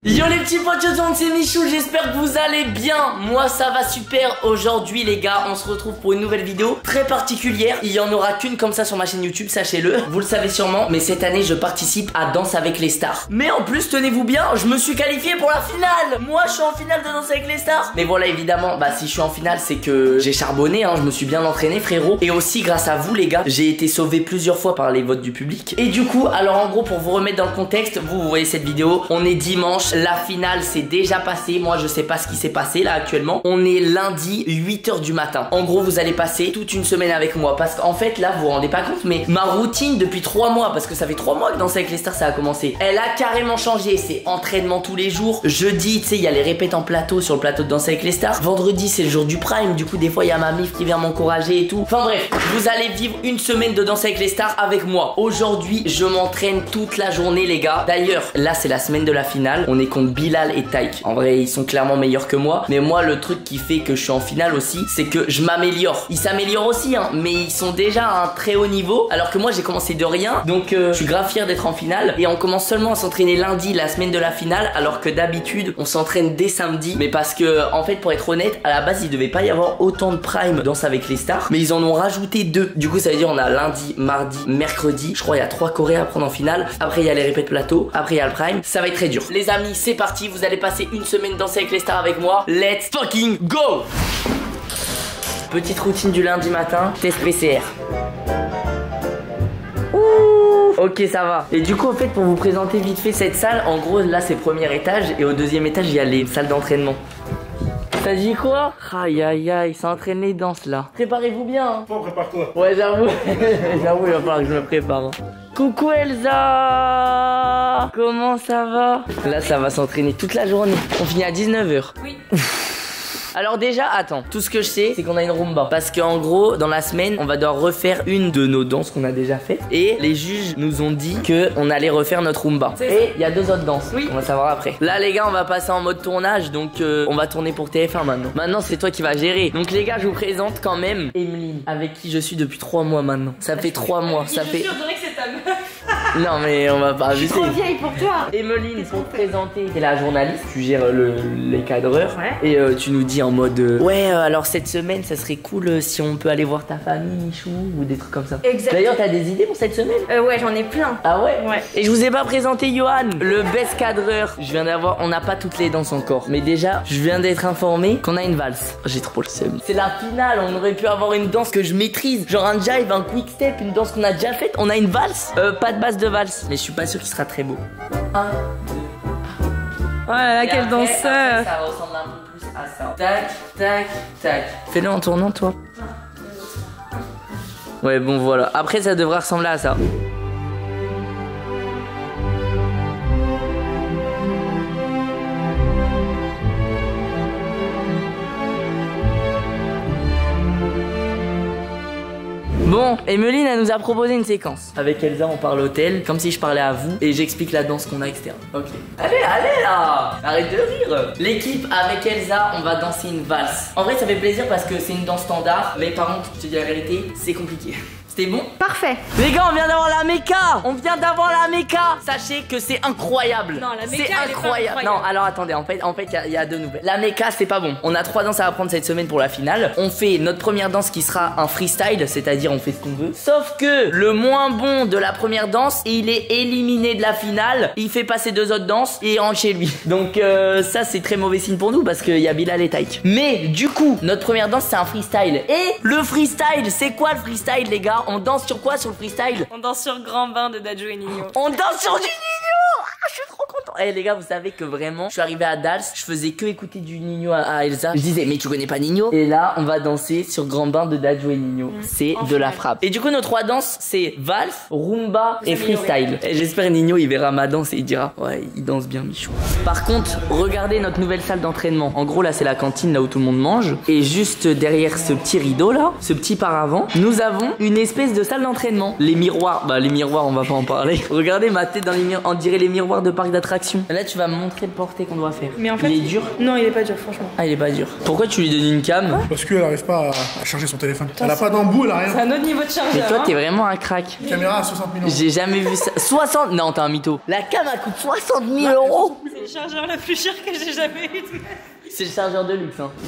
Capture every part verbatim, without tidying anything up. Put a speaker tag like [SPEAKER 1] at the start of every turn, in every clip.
[SPEAKER 1] Yo les petits potes, c'est Michou, j'espère que vous allez bien. Moi ça va super. Aujourd'hui les gars, on se retrouve pour une nouvelle vidéo très particulière. Il y en aura qu'une comme ça sur ma chaîne YouTube, sachez-le. Vous le savez sûrement, mais cette année je participe à Danse avec les stars. Mais en plus, tenez-vous bien, je me suis qualifié pour la finale. Moi je suis en finale de Danse avec les stars. Mais voilà, évidemment, bah si je suis en finale, c'est que j'ai charbonné, hein. Je me suis bien entraîné frérot. Et aussi grâce à vous les gars, j'ai été sauvé plusieurs fois par les votes du public. Et du coup, alors en gros, pour vous remettre dans le contexte, vous, vous voyez cette vidéo, on est dimanche. La finale c'est déjà passé. Moi je sais pas ce qui s'est passé là actuellement. On est lundi huit heures du matin. En gros vous allez passer toute une semaine avec moi. Parce qu'en fait là vous vous rendez pas compte, mais ma routine depuis trois mois, parce que ça fait trois mois que Danser avec les stars ça a commencé, elle a carrément changé. C'est entraînement tous les jours. Jeudi tu sais il y a les répètes en plateau sur le plateau de Danser avec les stars. Vendredi c'est le jour du prime. Du coup des fois il y a ma mif qui vient m'encourager et tout. Enfin bref, vous allez vivre une semaine de Danser avec les stars avec moi. Aujourd'hui je m'entraîne toute la journée les gars. D'ailleurs là c'est la semaine de la finale. On est contre Bilal et Taïk. En vrai ils sont clairement meilleurs que moi. Mais moi le truc qui fait que je suis en finale aussi, c'est que je m'améliore. Ils s'améliorent aussi hein, mais ils sont déjà à un très haut niveau. Alors que moi j'ai commencé de rien. Donc euh, je suis grave fier d'être en finale. Et on commence seulement à s'entraîner lundi, la semaine de la finale. Alors que d'habitude on s'entraîne dès samedi. Mais parce que en fait pour être honnête, à la base il devait pas y avoir autant de prime Danse avec les stars. Mais ils en ont rajouté deux. Du coup ça veut dire on a lundi, mardi, mercredi. Je crois il y a trois chorés à prendre en finale. Après il y a les répètes plateau. Après il y a le prime. Ça va être très dur. Les amis c'est parti, vous allez passer une semaine Danser avec les stars avec moi. Let's fucking go. Petite routine du lundi matin, test P C R. Ouh, ok ça va. Et du coup en fait pour vous présenter vite fait cette salle, en gros là c'est premier étage et au deuxième étage il y a les salles d'entraînement. T'as dit quoi? Aïe aïe aïe, ça entraîne les danses là. Préparez-vous bien hein.
[SPEAKER 2] Bon, prépare-toi.
[SPEAKER 1] Ouais j'avoue. J'avoue il va falloir que je me prépare hein. Coucou Elsa. Comment ça va? Là ça va s'entraîner toute la journée. On finit à dix-neuf heures. Oui. Alors déjà, attends, tout ce que je sais, c'est qu'on a une rumba. Parce qu'en gros, dans la semaine, on va devoir refaire une de nos danses qu'on a déjà faites. Et les juges nous ont dit qu'on allait refaire notre rumba. Et il y a deux autres danses, oui. On va savoir après. Là les gars, on va passer en mode tournage. Donc euh, on va tourner pour T F un maintenant. Maintenant c'est toi qui vas gérer. Donc les gars, je vous présente quand même Emeline, avec qui je suis depuis trois mois maintenant. Ça fait trois mois, ça fait...
[SPEAKER 3] Je dirais que c'est ta meuf.
[SPEAKER 1] Non mais on va pas abuser.
[SPEAKER 3] Je suis trop vieille pour toi.
[SPEAKER 1] Emeline, pour te présenter, t'es la journaliste, tu gères le, les cadreurs.
[SPEAKER 3] Ouais.
[SPEAKER 1] Et euh, tu nous dis en mode euh, ouais euh, alors cette semaine ça serait cool euh, si on peut aller voir ta famille Michou ou des trucs comme ça.
[SPEAKER 3] Exact.
[SPEAKER 1] D'ailleurs t'as des idées pour cette semaine?
[SPEAKER 3] Euh, ouais j'en ai plein.
[SPEAKER 1] Ah ouais?
[SPEAKER 3] Ouais.
[SPEAKER 1] Et je vous ai pas présenté Johan, le best cadreur. Je viens d'avoir, on n'a pas toutes les danses encore, mais déjà je viens d'être informé qu'on a une valse. J'ai trop le seum. C'est la finale, on aurait pu avoir une danse que je maîtrise, genre un jive, un quick step, une danse qu'on a déjà faite. On a une valse, euh, pas de base de valse, mais je suis pas sûr qu'il sera très beau. Un, deux.
[SPEAKER 3] Oh là là, quel danseur.
[SPEAKER 1] Ça ressemble un peu plus à ça. Tac, tac, tac. Fais-le en tournant toi. Ouais bon voilà, après ça devrait ressembler à ça. Bon, Emeline elle nous a proposé une séquence. Avec Elsa on parle hôtel, comme si je parlais à vous et j'explique la danse qu'on a, et cetera. Ok. Allez, allez là. Arrête de rire. L'équipe avec Elsa, on va danser une valse. En vrai ça fait plaisir parce que c'est une danse standard, mais par contre, je te dis la vérité, c'est compliqué. C'était bon?
[SPEAKER 3] Parfait.
[SPEAKER 1] Les gars, on vient d'avoir la méca. On vient d'avoir la méca. Sachez que c'est incroyable.
[SPEAKER 3] Non, la méca,
[SPEAKER 1] c'est
[SPEAKER 3] elle est pas
[SPEAKER 1] incroyable.
[SPEAKER 3] incroyable.
[SPEAKER 1] Non, alors attendez, en fait, en fait, il y, y a deux nouvelles. La méca, c'est pas bon. On a trois danses à apprendre cette semaine pour la finale. On fait notre première danse qui sera un freestyle, c'est-à-dire on fait ce qu'on veut. Sauf que le moins bon de la première danse, il est éliminé de la finale. Il fait passer deux autres danses et il rentre chez lui. Donc euh, ça, c'est très mauvais signe pour nous parce qu'il y a Bilal et Taïk. Mais du coup, notre première danse, c'est un freestyle. Et le freestyle, c'est quoi le freestyle, les gars? On danse sur quoi? Sur le freestyle?
[SPEAKER 3] On danse sur Grand Bain de Dadju et Nino.
[SPEAKER 1] On danse sur du Nino. Ah, je suis trop content. Eh les gars, vous savez que vraiment, je suis arrivé à Dals, je faisais que écouter du Nino à, à Elsa. Je disais mais tu connais pas Nino? Et là, on va danser sur Grand Bain de Dadju et Nino. Mmh. C'est de finale. La frappe. Et du coup, nos trois danses, c'est valse, rumba et freestyle. Et j'espère Nino, il verra ma danse et il dira ouais, il danse bien Michou. Par contre, regardez notre nouvelle salle d'entraînement. En gros, là, c'est la cantine, là où tout le monde mange. Et juste derrière ce petit rideau là, ce petit paravent, nous avons une espèce de salle d'entraînement. Les miroirs, bah les miroirs, on va pas en parler. Regardez ma tête dans les miroirs, on dirait les miroirs de parc d'attractions. Là, tu vas me montrer le porté qu'on doit faire.
[SPEAKER 3] Mais en fait,
[SPEAKER 1] il est dur?
[SPEAKER 3] Non, il est pas dur, franchement.
[SPEAKER 1] Ah, il est pas dur. Pourquoi tu lui donnes une cam?
[SPEAKER 2] Parce qu'elle arrive pas à, à charger son téléphone. Elle a pas d'embout, elle a rien.
[SPEAKER 3] C'est un autre niveau de chargeur.
[SPEAKER 1] Mais toi,
[SPEAKER 3] hein.
[SPEAKER 1] t'es vraiment un crack.
[SPEAKER 2] Caméra à soixante mille euros.
[SPEAKER 1] J'ai jamais vu ça. soixante. Non, t'es un mytho. La cam, elle coûte soixante mille euros.
[SPEAKER 3] le chargeur le plus cher que j'ai jamais eu.
[SPEAKER 1] C'est le chargeur de luxe, hein.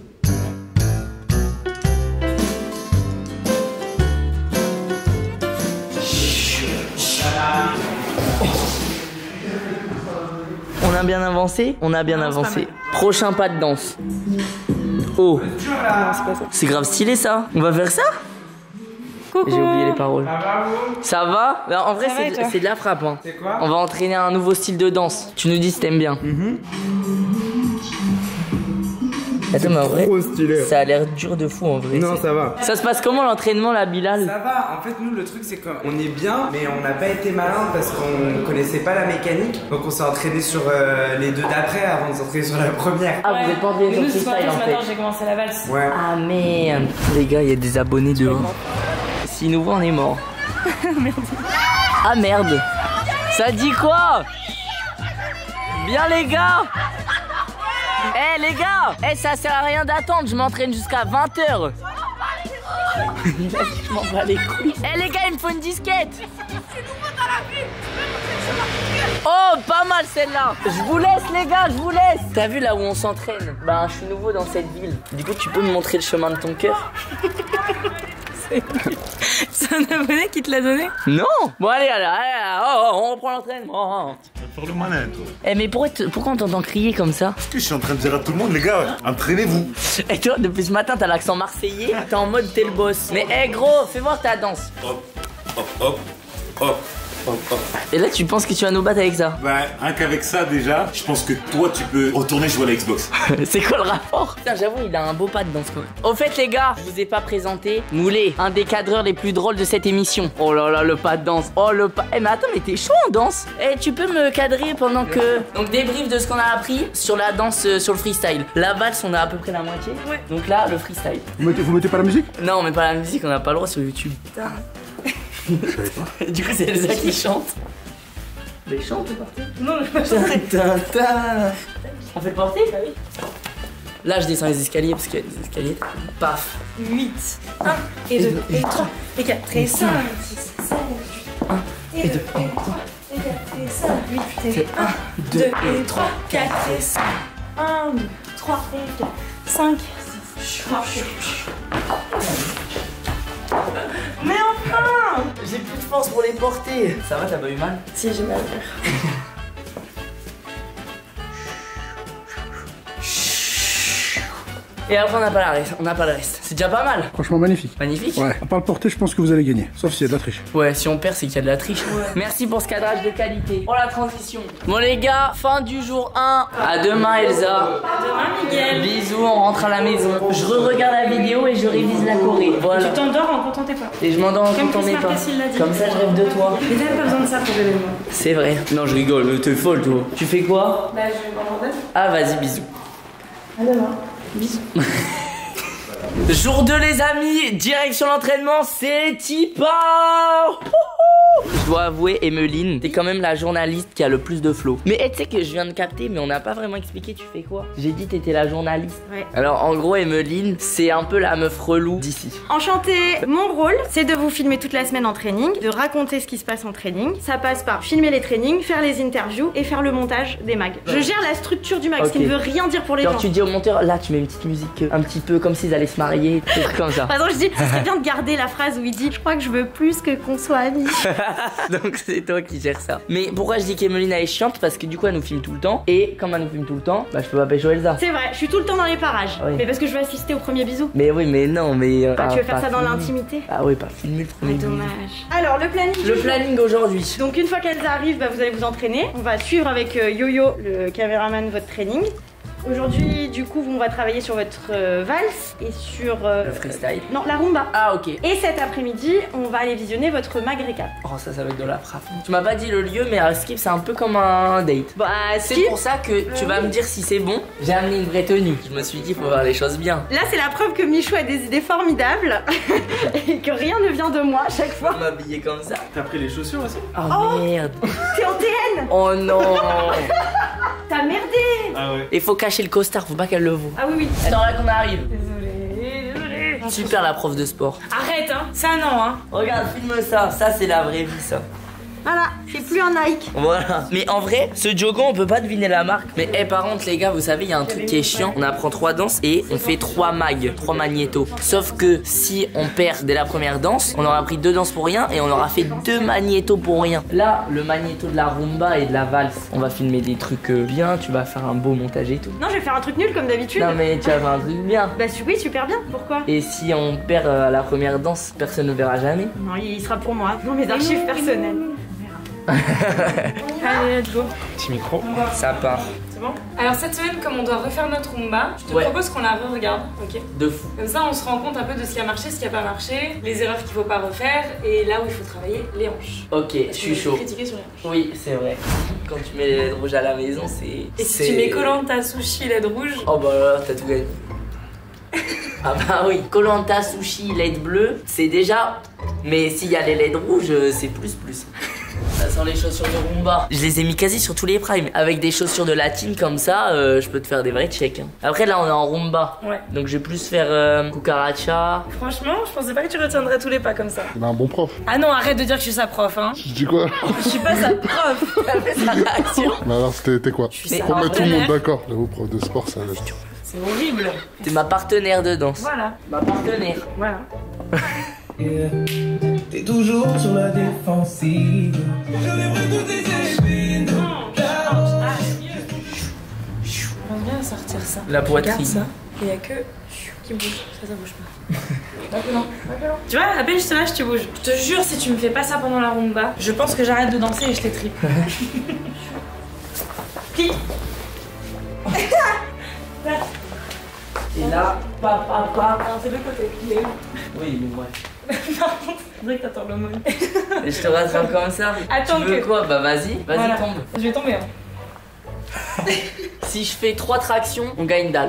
[SPEAKER 1] On a bien avancé, on a bien
[SPEAKER 3] Non,
[SPEAKER 1] avancé. Prochain pas de danse. Oh, c'est grave stylé ça. On va faire ça?
[SPEAKER 3] Coucou.
[SPEAKER 1] J'ai oublié les paroles. Ça va? Ben, en vrai,
[SPEAKER 3] Ça va et
[SPEAKER 1] c'est
[SPEAKER 3] toi
[SPEAKER 1] de, c'est de la frappe. Hein.
[SPEAKER 4] C'est quoi?
[SPEAKER 1] On va entraîner un nouveau style de danse. Tu nous dis si t'aimes bien.
[SPEAKER 4] Mm-hmm.
[SPEAKER 1] Attends, mais en vrai,
[SPEAKER 4] Trop stylé.
[SPEAKER 1] ça a l'air dur de fou en vrai.
[SPEAKER 4] Non,
[SPEAKER 1] c'est-
[SPEAKER 4] ça va.
[SPEAKER 1] Ça se passe comment l'entraînement là, Bilal?
[SPEAKER 4] Ça va, en fait nous le truc c'est qu'on est bien mais on n'a pas été malin parce qu'on connaissait pas la mécanique. Donc on s'est entraîné sur euh, les deux d'après avant de s'entraîner sur la première.
[SPEAKER 1] Ah, vous êtes pas entraîné
[SPEAKER 3] Mais
[SPEAKER 1] sur
[SPEAKER 3] nous,
[SPEAKER 1] le
[SPEAKER 3] ce matin,
[SPEAKER 1] freestyle en
[SPEAKER 3] ce
[SPEAKER 1] fait.
[SPEAKER 3] matin, j'ai commencé la valse.
[SPEAKER 4] Ouais.
[SPEAKER 1] Ah merde. Les gars, il y a des abonnés dehors. Si nous voit, on est mort. Ah merde. Ça dit quoi? Bien les gars. Eh les gars, eh ça sert à rien d'attendre, je m'entraîne jusqu'à vingt heures. Je m'en bats les couilles. Eh les gars, il me faut une disquette. Oh, pas mal celle-là. Je vous laisse les gars, je vous laisse. T'as vu là où on s'entraîne? Bah je suis nouveau dans cette ville. Du coup tu peux me montrer le chemin de ton cœur?
[SPEAKER 3] C'est un abonné qui te l'a donné?
[SPEAKER 1] Non. Bon allez, allez, allez, oh, oh, on reprend l'entraînement.
[SPEAKER 5] Pour le malin, toi.
[SPEAKER 1] Eh mais pourquoi, t- pourquoi on t'entend crier comme ça?
[SPEAKER 5] Parce que je suis en train de dire à tout le monde, les gars, entraînez-vous.
[SPEAKER 1] Et toi, depuis ce matin, t'as l'accent marseillais, t'es en mode t'es le boss. Mais eh gros, fais voir ta danse.
[SPEAKER 5] Hop, hop, hop, hop, hop, hop.
[SPEAKER 1] Et là, tu penses que tu vas nous battre avec ça?
[SPEAKER 5] Bah, rien qu'avec ça, déjà, je pense que toi, tu peux retourner jouer à la Xbox.
[SPEAKER 1] C'est quoi le rapport? Putain, j'avoue, il a un beau pas de danse quand même. Au fait, les gars, je vous ai pas présenté Moulé, un des cadreurs les plus drôles de cette émission. Oh là là, le pas de danse. Oh le pas. Eh mais attends, mais t'es chaud en danse? Eh, tu peux me cadrer pendant que. Donc, débrief de ce qu'on a appris sur la danse, euh, sur le freestyle. La valse, on a à peu près la moitié.
[SPEAKER 3] Ouais.
[SPEAKER 1] Donc là, le freestyle.
[SPEAKER 2] Vous mettez, vous mettez pas la musique?
[SPEAKER 1] Non, mais pas la musique, on n'a pas le droit sur YouTube.
[SPEAKER 2] Je savais pas.
[SPEAKER 1] Du coup, c'est Elsa qui chante. Mais chante, le porté.
[SPEAKER 3] Non, je pas chanter.
[SPEAKER 1] Tintin. On fait le porté? Bah oui. Là, je descends les escaliers parce qu'il y a des escaliers. Paf.
[SPEAKER 3] huit. un et deux et trois et quatre et cinq.
[SPEAKER 1] Et deux.
[SPEAKER 3] et trois et quatre et cinq. huit et un, deux et trois, quatre et cinq. un, deux, trois et quatre, cinq, six, mais enfin!
[SPEAKER 1] J'ai plus de force pour les porter. Ça va, t'as pas eu mal?
[SPEAKER 3] Si, j'ai mal.
[SPEAKER 1] Et après, on n'a pas la reste. On n'a pas le reste. C'est déjà pas mal.
[SPEAKER 2] Franchement magnifique.
[SPEAKER 1] Magnifique.
[SPEAKER 2] Ouais, à part le porter, je pense que vous allez gagner. Sauf s'il y a de la triche.
[SPEAKER 1] Ouais, si on perd, c'est qu'il y a de la triche. Merci pour ce cadrage de qualité. Oh la transition. Bon les gars, fin du jour un. À demain Elsa.
[SPEAKER 3] À demain, Miguel.
[SPEAKER 1] Bisous, on rentre à la maison. Je re-regarde la vidéo et je révise la choré. Voilà.
[SPEAKER 3] Tu t'endors en comptant tes pas.
[SPEAKER 1] Et je m'endors
[SPEAKER 3] Comme
[SPEAKER 1] quand on
[SPEAKER 3] Chris
[SPEAKER 1] n'est pas.
[SPEAKER 3] Marquez, il l'a dit.
[SPEAKER 1] Comme ça, je rêve de toi.
[SPEAKER 3] Mais t'as pas besoin de ça pour l'événement.
[SPEAKER 1] C'est vrai. Non, je rigole, mais t'es folle, toi. Tu fais quoi?
[SPEAKER 3] Bah, je vais voir mon date.
[SPEAKER 1] Ah, vas-y, bisous.
[SPEAKER 3] À demain. Bisous.
[SPEAKER 1] Jour deux, les amis. Direction l'entraînement, c'est Tipa. Je dois avouer, Emeline, t'es quand même la journaliste qui a le plus de flow. Mais hey, tu sais que je viens de capter, mais on n'a pas vraiment expliqué tu fais quoi. J'ai dit t'étais la journaliste.
[SPEAKER 3] Ouais.
[SPEAKER 1] Alors en gros, Emeline, c'est un peu la meuf relou d'ici.
[SPEAKER 6] Enchantée, mon rôle c'est de vous filmer toute la semaine en training, de raconter ce qui se passe en training. Ça passe par filmer les trainings, faire les interviews et faire le montage des mags. Je gère la structure du mag,
[SPEAKER 1] Ok.
[SPEAKER 6] ce qui ne veut rien dire pour les
[SPEAKER 1] Genre
[SPEAKER 6] gens.
[SPEAKER 1] tu dis au monteur, là tu mets une petite musique euh, un petit peu comme s'ils allaient se marier, des trucs comme ça.
[SPEAKER 6] Par exemple, je dis, ça serait bien de garder la phrase où il dit, je crois que je veux plus que qu'on soit amis.
[SPEAKER 1] Donc c'est toi qui gères ça. Mais pourquoi je dis qu'Emeline elle est chiante? Parce que du coup elle nous filme tout le temps. Et comme elle nous filme tout le temps, bah je peux pas pécho Elsa.
[SPEAKER 6] C'est vrai, je suis tout le temps dans les parages.
[SPEAKER 1] Oui.
[SPEAKER 6] Mais parce que je veux assister au premier bisou.
[SPEAKER 1] Mais oui, mais non, mais. euh,
[SPEAKER 6] Bah,
[SPEAKER 1] pas-
[SPEAKER 6] tu veux faire
[SPEAKER 1] pas
[SPEAKER 6] ça dans
[SPEAKER 1] filmer.
[SPEAKER 6] l'intimité.
[SPEAKER 1] Ah oui, pas filmer le
[SPEAKER 6] Ah,
[SPEAKER 1] premier bisou.
[SPEAKER 6] dommage. Alors, le planning. du
[SPEAKER 1] Le
[SPEAKER 6] jour.
[SPEAKER 1] planning aujourd'hui.
[SPEAKER 6] Donc une fois qu'elles arrivent, bah, vous allez vous entraîner. On va suivre avec euh, Yo-Yo, le caméraman, votre training. Aujourd'hui, du coup, on va travailler sur votre euh, valse et sur... euh,
[SPEAKER 1] Le freestyle.
[SPEAKER 6] non, la rumba.
[SPEAKER 1] Ah ok.
[SPEAKER 6] Et cet après-midi, on va aller visionner votre mag récap.
[SPEAKER 1] Oh ça, ça va être de la frappe. Tu m'as pas dit le lieu, mais à Skip c'est un peu comme un date.
[SPEAKER 6] Bah,
[SPEAKER 1] C'est
[SPEAKER 6] Skip,
[SPEAKER 1] pour ça que tu vas me dire si c'est bon. J'ai amené une vraie tenue. Je me suis dit, faut faire les choses bien.
[SPEAKER 6] là, c'est la preuve que Michou a des idées formidables et que rien ne vient de moi à chaque fois.
[SPEAKER 1] M'habiller comme ça.
[SPEAKER 4] T'as pris les chaussures aussi?
[SPEAKER 1] Oh, merde.
[SPEAKER 6] T'es en T N.
[SPEAKER 1] Oh non.
[SPEAKER 6] T'as merdé.
[SPEAKER 4] Ah ouais.
[SPEAKER 1] Il faut cacher le costard, faut pas qu'elle le voit.
[SPEAKER 6] Ah oui, oui.
[SPEAKER 1] Attends là qu'on arrive.
[SPEAKER 3] Désolée, désolée.
[SPEAKER 1] Super la prof de sport.
[SPEAKER 3] Arrête, hein. Ça, non, hein.
[SPEAKER 1] Regarde, filme ça. Ça c'est la vraie vie ça.
[SPEAKER 6] Voilà, c'est plus un Nike.
[SPEAKER 1] Voilà. Mais en vrai, ce jogging, on peut pas deviner la marque. Mais hey, par contre, les gars, vous savez, il y a un truc qui est chiant. On apprend trois danses et on fait trois mags, trois magnétos. Sauf que si on perd dès la première danse, on aura pris deux danses pour rien et on aura fait deux magnétos pour rien. Là, le magnéto de la rumba et de la valse, on va filmer des trucs euh, bien. Tu vas faire un beau montage et tout.
[SPEAKER 6] Non, je vais faire un truc nul comme d'habitude.
[SPEAKER 1] Non, mais tu vas faire un truc bien.
[SPEAKER 6] Bah, oui, super bien. Pourquoi?
[SPEAKER 1] Et si on perd euh, à la première danse, personne ne verra jamais.
[SPEAKER 6] Non, il sera pour moi, dans mes archives personnelles. Allez, let's go.
[SPEAKER 1] Petit micro, ça part.
[SPEAKER 3] C'est bon? Alors cette semaine, comme on doit refaire notre rumba, je te
[SPEAKER 1] Ouais.
[SPEAKER 3] propose qu'on la re-regarde, ok?
[SPEAKER 1] De fou.
[SPEAKER 3] Comme ça, on se rend compte un peu de ce qui a marché, ce qui a pas marché, les erreurs qu'il faut pas refaire, et là où il faut travailler, les hanches.
[SPEAKER 1] Ok, je suis chaud.
[SPEAKER 3] Critiquer sur les hanches.
[SPEAKER 1] Oui, c'est vrai. Quand tu mets les L E D rouges à la maison, c'est...
[SPEAKER 3] Et si tu mets Koh-Lanta, sushi, L E D rouge,
[SPEAKER 1] Oh bah là, t'as tout gagné. Ah bah oui, Koh-Lanta, sushi, L E D bleu, c'est déjà... Mais s'il y a les L E D rouges, c'est plus plus. Ça sent les chaussures de rumba. Je les ai mis quasi sur tous les primes. Avec des chaussures de latine comme ça, euh, je peux te faire des vrais checks. Hein. Après là, on est en rumba.
[SPEAKER 3] ouais.
[SPEAKER 1] Donc je vais plus faire euh, cucaracha.
[SPEAKER 3] Franchement, je pensais pas que tu retiendrais tous les pas comme ça.
[SPEAKER 2] Il a un bon prof.
[SPEAKER 3] Ah non, arrête de dire que je suis sa prof, hein.
[SPEAKER 2] Je dis quoi?
[SPEAKER 3] Je suis pas sa prof.
[SPEAKER 1] Elle fait sa réaction.
[SPEAKER 2] Mais alors, c'était t'es quoi?
[SPEAKER 3] suis
[SPEAKER 2] Pour
[SPEAKER 3] sa
[SPEAKER 2] mettre tout le monde
[SPEAKER 3] partenaire.
[SPEAKER 2] d'accord. J'avoue, prof de sport, ça.
[SPEAKER 3] C'est horrible.
[SPEAKER 1] T'es ma partenaire de danse.
[SPEAKER 3] Voilà,
[SPEAKER 1] Ma partenaire.
[SPEAKER 3] voilà.
[SPEAKER 7] T'es toujours sur la défensive. Je lèverai toutes tes épines.
[SPEAKER 3] On vient sortir ça.
[SPEAKER 1] La poitrine.
[SPEAKER 3] Regarde ça. Et y a que qui bouge. Ça, ça bouge pas. Tu vois, à peine je te lâche, tu bouges. Je te jure, si tu me fais pas ça pendant la rumba, je pense que j'arrête de danser et je t'étripe. Qui?
[SPEAKER 1] Et là, pa pa pa.
[SPEAKER 3] Non, c'est le côté. Il est où?
[SPEAKER 1] Oui, mais moi.
[SPEAKER 3] Par contre, c'est vrai que t'attends le mot.
[SPEAKER 1] Et je te rattrape comme ça.
[SPEAKER 3] Attends
[SPEAKER 1] Tu veux
[SPEAKER 3] que-
[SPEAKER 1] quoi? Bah vas-y, vas-y
[SPEAKER 3] Voilà.
[SPEAKER 1] tombe.
[SPEAKER 3] Je vais tomber. Hein.
[SPEAKER 1] Si je fais trois tractions, on gagne Dals.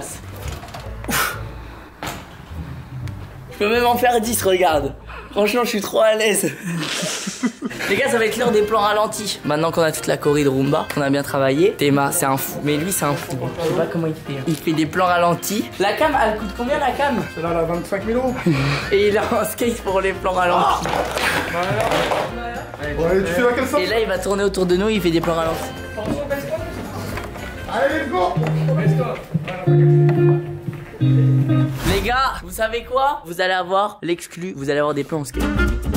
[SPEAKER 1] Je peux même en faire dix, regarde. Franchement, je suis trop à l'aise. Les gars, ça va être l'heure des plans ralentis. Maintenant qu'on a toute la choré de rumba, qu'on a bien travaillé, Théma, c'est un fou. Mais lui, c'est un fou. Je sais pas comment il fait. Il fait des plans ralentis. La cam, elle coûte combien la cam?
[SPEAKER 2] Celle-là, elle a vingt-cinq mille euros.
[SPEAKER 1] Et il a un skate pour les plans ralentis.
[SPEAKER 2] Ouais, tu fais la quelle sorte?
[SPEAKER 1] Et là, il va tourner autour de nous, il fait des plans ralentis.
[SPEAKER 2] Allez, let's go!
[SPEAKER 1] Les gars, vous savez quoi? Vous allez avoir l'exclu, vous allez avoir des plans en skate.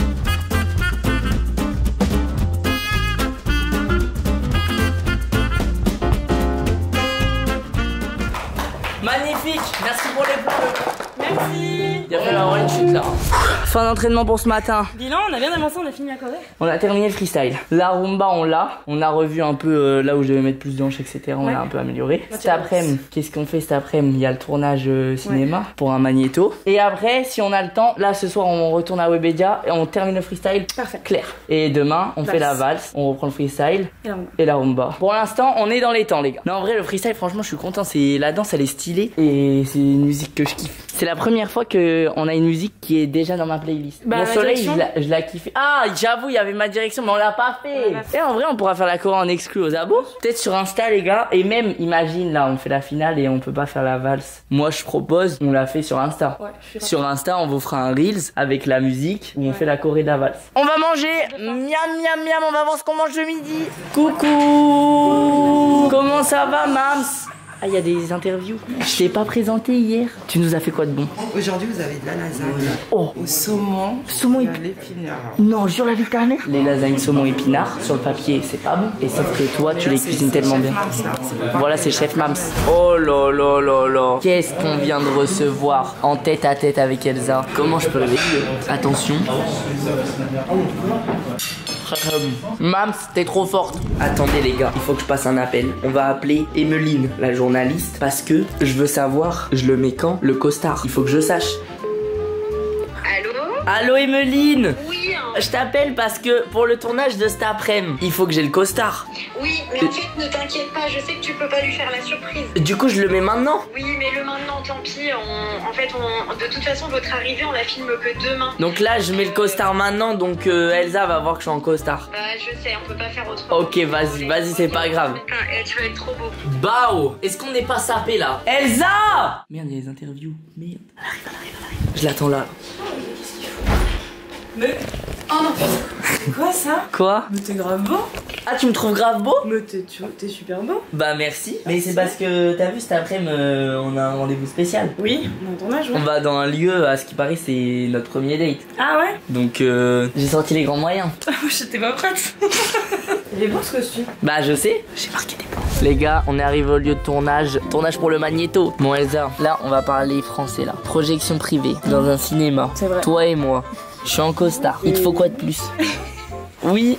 [SPEAKER 1] Magnifique, merci pour les plans.
[SPEAKER 3] Merci.
[SPEAKER 1] Il y avait vraiment une chute là. Fin d'entraînement pour ce matin.
[SPEAKER 3] Bilan, on a bien avancé, on a fini la choré.
[SPEAKER 1] On a terminé le freestyle. La rumba, on l'a. On a revu un peu euh, là où je devais mettre plus de hanches, et cetera. On
[SPEAKER 3] Ouais.
[SPEAKER 1] l'a un peu amélioré.
[SPEAKER 3] Ouais,
[SPEAKER 1] Cet après-midi, qu'est-ce qu'on fait cet après-midi? Il y a le tournage euh, cinéma pour un magnéto. Et après, si on a le temps, là ce soir, on retourne à Webedia et on termine le freestyle.
[SPEAKER 3] Parfait.
[SPEAKER 1] Clair. Et demain, on
[SPEAKER 3] Valse.
[SPEAKER 1] fait la valse, on reprend le freestyle
[SPEAKER 3] Et là, on va.
[SPEAKER 1] et la rumba. Pour l'instant, on est dans les temps, les gars. Non, en vrai, le freestyle, franchement, je suis content. C'est la danse, elle est stylée et c'est une musique que je kiffe. C'est la première fois que on a une musique qui est déjà dans ma playlist.
[SPEAKER 3] Bah,
[SPEAKER 1] Mon
[SPEAKER 3] Ma
[SPEAKER 1] soleil,
[SPEAKER 3] Direction.
[SPEAKER 1] je la, je la kiffé. Ah, j'avoue, il y avait ma direction, mais on l'a pas fait.
[SPEAKER 3] On l'a fait.
[SPEAKER 1] Et en vrai, on pourra faire la choré en exclu aux abos. Peut-être sur Insta, les gars. Et même, imagine, là, on fait la finale et on peut pas faire la valse. Moi, je propose, on la fait sur Insta.
[SPEAKER 3] Ouais, je suis
[SPEAKER 1] Sur Insta, on vous fera un Reels avec la musique où on fait la choré de la valse. On va manger. Miam, miam, miam. On va voir ce qu'on mange le midi. Coucou. Comment ça va, Mams? Ah, il y a des interviews. Je t'ai pas présenté hier. Tu nous as fait quoi de bon?
[SPEAKER 8] Aujourd'hui, vous avez de la lasagne
[SPEAKER 1] Oh,
[SPEAKER 8] au saumon
[SPEAKER 1] saumon
[SPEAKER 8] et
[SPEAKER 1] et
[SPEAKER 8] à l'épinard.
[SPEAKER 1] non, jure la vie de ta mère. Les lasagnes saumon épinard, sur le papier, c'est pas bon. Et sauf que toi, tu les cuisines tellement bien. Voilà, c'est Chef Mams. Oh là là là là. Qu'est-ce qu'on vient de recevoir en tête à tête avec Elsa? Comment je peux le vivre? Attention. Mams, t'es trop forte. Attendez les gars, il faut que je passe un appel. On va appeler Emeline, la journaliste, parce que je veux savoir, je le mets quand? Le costard. Il faut que je sache.
[SPEAKER 9] Allô?
[SPEAKER 1] Allô Emeline?
[SPEAKER 9] Oui, hein.
[SPEAKER 1] Je t'appelle parce que pour le tournage de cet après-midi, il faut que j'ai le costard.
[SPEAKER 9] Oui, mais en fait, ne t'inquiète pas, je sais que tu peux pas lui faire la surprise.
[SPEAKER 1] Du coup, je le mets maintenant.
[SPEAKER 9] Oui, mais le maintenant, tant pis. On... En fait, on... de toute façon, votre arrivée, on la filme que demain.
[SPEAKER 1] Donc là, je mets le costard maintenant, donc euh, Elsa va voir que je suis en costard.
[SPEAKER 9] Bah, je sais, on peut pas faire autrement.
[SPEAKER 1] Ok, vas-y, vas-y, c'est pas grave.
[SPEAKER 9] Putain, eh, tu vas être trop beau.
[SPEAKER 1] Bao! Est-ce qu'on n'est pas sapé là? Elsa! Merde, il y a les interviews. Merde. Elle arrive, elle arrive, elle arrive. Je l'attends là.
[SPEAKER 3] Mais Oh non, c'est quoi ça?
[SPEAKER 1] Quoi?
[SPEAKER 3] Mais t'es grave beau.
[SPEAKER 1] Ah, tu me trouves grave beau?
[SPEAKER 3] Mais t'es t'es super beau.
[SPEAKER 1] Bah merci. Mais c'est parce que t'as vu cet après-midi, euh, on a un rendez-vous spécial.
[SPEAKER 3] Oui, dans ton âge, ouais.
[SPEAKER 1] On va dans un lieu, à ce qui paraît, c'est notre premier date.
[SPEAKER 3] Ah ouais?
[SPEAKER 1] Donc euh, j'ai sorti les grands moyens.
[SPEAKER 3] Ah, moi j'étais pas prête. Il est beau ce costume.
[SPEAKER 1] Bah je sais, j'ai marqué des points. Les gars, on est arrivé au lieu de tournage. Tournage pour le Magnéto. Bon Elsa, là on va parler français là. Projection privée, dans un cinéma.
[SPEAKER 3] C'est vrai.
[SPEAKER 1] Toi et moi. Je suis en costard. Il te faut quoi de plus? Oui.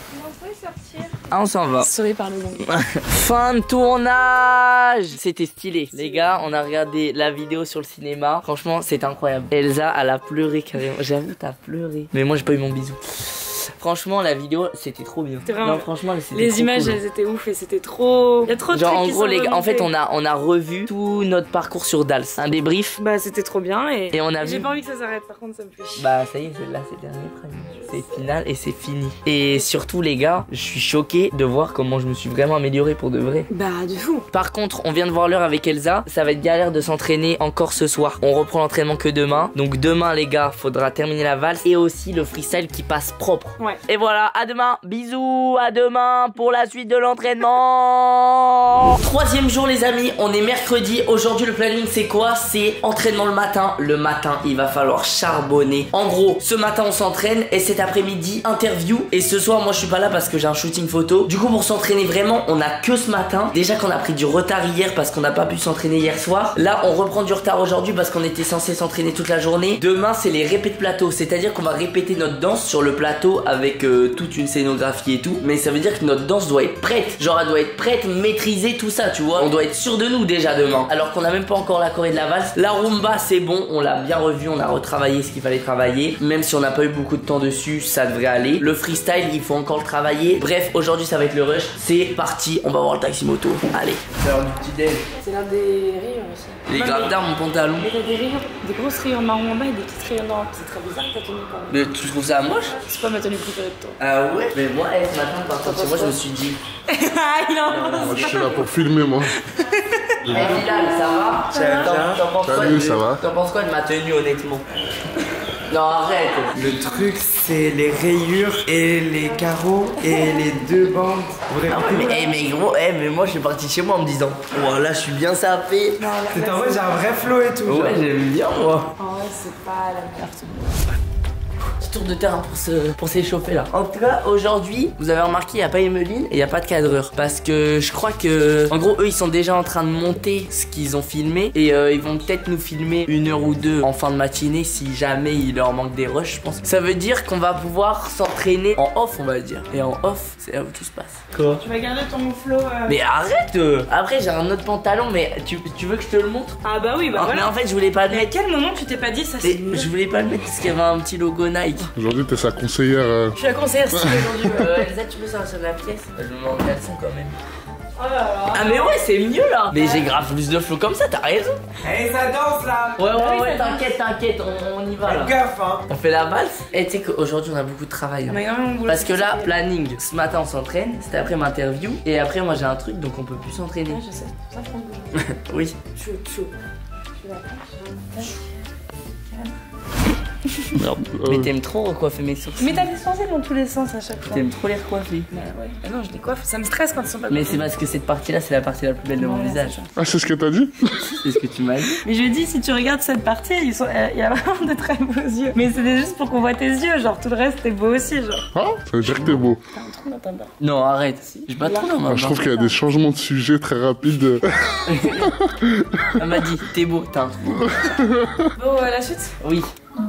[SPEAKER 1] Ah, on s'en va.
[SPEAKER 3] Sauvé par le monde.
[SPEAKER 1] Fin de tournage. C'était stylé. Les gars, on a regardé la vidéo sur le cinéma. Franchement, c'est incroyable. Elsa, elle a pleuré carrément. J'avoue, t'as pleuré. Mais moi, j'ai pas eu mon bisou. Franchement, la vidéo, c'était trop bien.
[SPEAKER 3] Vraiment...
[SPEAKER 1] Non, franchement,
[SPEAKER 3] les
[SPEAKER 1] trop
[SPEAKER 3] images,
[SPEAKER 1] cool.
[SPEAKER 3] Elles étaient ouf et c'était trop. Il y a trop de
[SPEAKER 1] Genre,
[SPEAKER 3] trucs
[SPEAKER 1] en
[SPEAKER 3] qui
[SPEAKER 1] gros,
[SPEAKER 3] sont
[SPEAKER 1] les gars, en fait,
[SPEAKER 3] remontés.
[SPEAKER 1] on a, on a revu tout notre parcours sur Dals. Un débrief.
[SPEAKER 3] Bah, c'était trop bien et.
[SPEAKER 1] Et on a
[SPEAKER 3] J'ai
[SPEAKER 1] vu.
[SPEAKER 3] pas envie que ça s'arrête, par contre, ça me fait chier.
[SPEAKER 1] Bah, ça y est, là, c'est le dernier prime. C'est final et c'est fini. Et surtout, les gars, je suis choqué de voir comment je me suis vraiment amélioré pour de vrai.
[SPEAKER 3] Bah, de fou.
[SPEAKER 1] Par contre, on vient de voir l'heure avec Elsa. Ça va être galère de s'entraîner encore ce soir. On reprend l'entraînement que demain. Donc, demain, les gars, faudra terminer la valse et aussi le freestyle qui passe propre.
[SPEAKER 3] Ouais.
[SPEAKER 1] Et voilà, à demain. Bisous, à demain pour la suite de l'entraînement. Troisième jour, les amis. On est mercredi. Aujourd'hui, le planning, c'est quoi? C'est entraînement le matin. Le matin, il va falloir charbonner. En gros, ce matin, on s'entraîne et cet après-midi, interview. Et ce soir, moi, je suis pas là parce que j'ai un shooting photo. Du coup, pour s'entraîner vraiment, on a que ce matin. Déjà qu'on a pris du retard hier parce qu'on n'a pas pu s'entraîner hier soir. Là, on reprend du retard aujourd'hui parce qu'on était censé s'entraîner toute la journée. Demain, c'est les répés de plateau. C'est-à-dire qu'on va répéter notre danse sur le plateau avec euh, toute une scénographie et tout, mais ça veut dire que notre danse doit être prête, genre elle doit être prête, maîtriser tout ça, tu vois, on doit être sûr de nous déjà demain, alors qu'on a même pas encore la choré de la valse. La rumba c'est bon, on l'a bien revu, on a retravaillé ce qu'il fallait travailler, même si on n'a pas eu beaucoup de temps dessus, ça devrait aller. Le freestyle, il faut encore le travailler. Bref, aujourd'hui ça va être le rush, c'est parti, on va voir le taxi moto, allez. C'est l'heure du petit déj.
[SPEAKER 3] C'est l'un des rayures aussi.
[SPEAKER 1] Les graves d'armes, mon pantalon.
[SPEAKER 3] Mais t'as des rayures, des grosses rayures marron en bas et des petites rayures noires. C'est très bizarre ta tenue quand même.
[SPEAKER 1] Mais tu trouves ça moche?
[SPEAKER 3] C'est pas ma tenue préférée de toi.
[SPEAKER 1] Ah ouais? Mais moi, eh, ce matin, par contre, moi je me suis dit.
[SPEAKER 3] Ah, il en
[SPEAKER 2] Moi, je suis là pour filmer, moi.
[SPEAKER 1] Eh Bilal, ça va? T'en- t'en penses quoi
[SPEAKER 2] Salut,
[SPEAKER 1] de-
[SPEAKER 2] ça va?
[SPEAKER 1] T'en penses quoi de ma tenue, honnêtement? Non, arrête.
[SPEAKER 4] Le truc, c'est les rayures et les carreaux et les deux bandes.
[SPEAKER 1] Ah ouais, mais, eh, mais gros, eh, mais moi je suis parti chez moi en me disant, oh là, je suis bien sapé.
[SPEAKER 4] C'est en vrai, j'ai un vrai flow et tout.
[SPEAKER 1] Ouais,
[SPEAKER 4] genre.
[SPEAKER 1] j'aime bien, moi.
[SPEAKER 3] En vrai, c'est pas la meilleure tenue.
[SPEAKER 1] Petit tour de terrain pour se, pour s'échauffer là. En tout cas, aujourd'hui, vous avez remarqué, il n'y a pas Emeline et il n'y a pas de cadreur. Parce que je crois que, en gros, eux, ils sont déjà en train de monter ce qu'ils ont filmé. Et euh, ils vont peut-être nous filmer une heure ou deux en fin de matinée si jamais il leur manque des rushs, je pense. Ça veut dire qu'on va pouvoir s'entraîner en off, on va dire. Et en off, c'est là où tout se passe. Quoi?
[SPEAKER 3] Tu vas garder ton flow. Euh...
[SPEAKER 1] Mais arrête euh. Après, j'ai un autre pantalon, mais tu, tu veux que je te le montre?
[SPEAKER 3] Ah bah oui, bah
[SPEAKER 1] Ah,
[SPEAKER 3] voilà.
[SPEAKER 1] Mais en fait, je voulais pas le
[SPEAKER 3] Mais à
[SPEAKER 1] mettre.
[SPEAKER 3] quel moment tu t'es pas dit ça
[SPEAKER 1] Mais
[SPEAKER 3] c'est mieux?
[SPEAKER 1] je voulais pas le mettre parce qu'il y avait un petit logo Nike.
[SPEAKER 2] Aujourd'hui, t'es sa conseillère. euh,
[SPEAKER 3] Je suis la conseillère style aujourd'hui.
[SPEAKER 1] Euh, Elsa, tu peux sortir de la pièce? Je me mets en caleçon quand même.
[SPEAKER 3] Oh là là.
[SPEAKER 1] Ah mais ouais, c'est mieux là. Mais j'ai grave plus de flow comme ça, t'as raison.
[SPEAKER 4] Allez, ça danse là.
[SPEAKER 1] Ouais,
[SPEAKER 3] oui,
[SPEAKER 1] ouais, ouais,
[SPEAKER 3] ça
[SPEAKER 1] t'inquiète, t'inquiète, on, on y va là.
[SPEAKER 4] Faites gaffe, hein.
[SPEAKER 1] On fait la valse. Et tu sais qu'aujourd'hui on a beaucoup de travail.
[SPEAKER 3] On
[SPEAKER 1] hein.
[SPEAKER 3] a énormément de boulot.
[SPEAKER 1] Parce que là, planning, ce matin on s'entraîne, c'était après ma interview. Et après, moi j'ai un truc donc on peut plus s'entraîner.
[SPEAKER 3] Ouais, je sais. C'est pour ça qu'on bouge.
[SPEAKER 1] Oui.
[SPEAKER 3] Chaud, chaud. Je suis là.
[SPEAKER 2] Merde.
[SPEAKER 1] Mais
[SPEAKER 2] Euh,
[SPEAKER 1] t'aimes trop recoiffer mes sourcils.
[SPEAKER 3] Mais t'as des sourcils dans tous les sens à chaque fois.
[SPEAKER 1] T'aimes trop les recoiffer.
[SPEAKER 3] Bah ouais. Ah non, je les coiffe. Ça me stresse quand ils sont pas
[SPEAKER 1] Mais
[SPEAKER 3] coiffés.
[SPEAKER 1] c'est parce que cette partie là, c'est la partie la plus belle de mon
[SPEAKER 3] Voilà,
[SPEAKER 1] visage.
[SPEAKER 3] c'est ça.
[SPEAKER 2] Ah, c'est ce que t'as dit?
[SPEAKER 1] C'est ce que tu m'as dit.
[SPEAKER 3] Mais je dis, si tu regardes cette partie, ils sont, euh, il y a vraiment de très beaux yeux. Mais c'était juste pour qu'on voit tes yeux, genre tout le reste est beau aussi, genre.
[SPEAKER 2] Ah, ça veut dire que t'es beau.
[SPEAKER 3] T'as un trou dans ta barre.
[SPEAKER 1] Non, arrête. J'ai pas trop dans ma
[SPEAKER 2] Ah, je trouve qu'il y a des changements de sujet très rapides.
[SPEAKER 1] Elle m'a dit, t'es beau, t'as un trou.
[SPEAKER 3] Bon, euh, la suite.
[SPEAKER 1] Oui.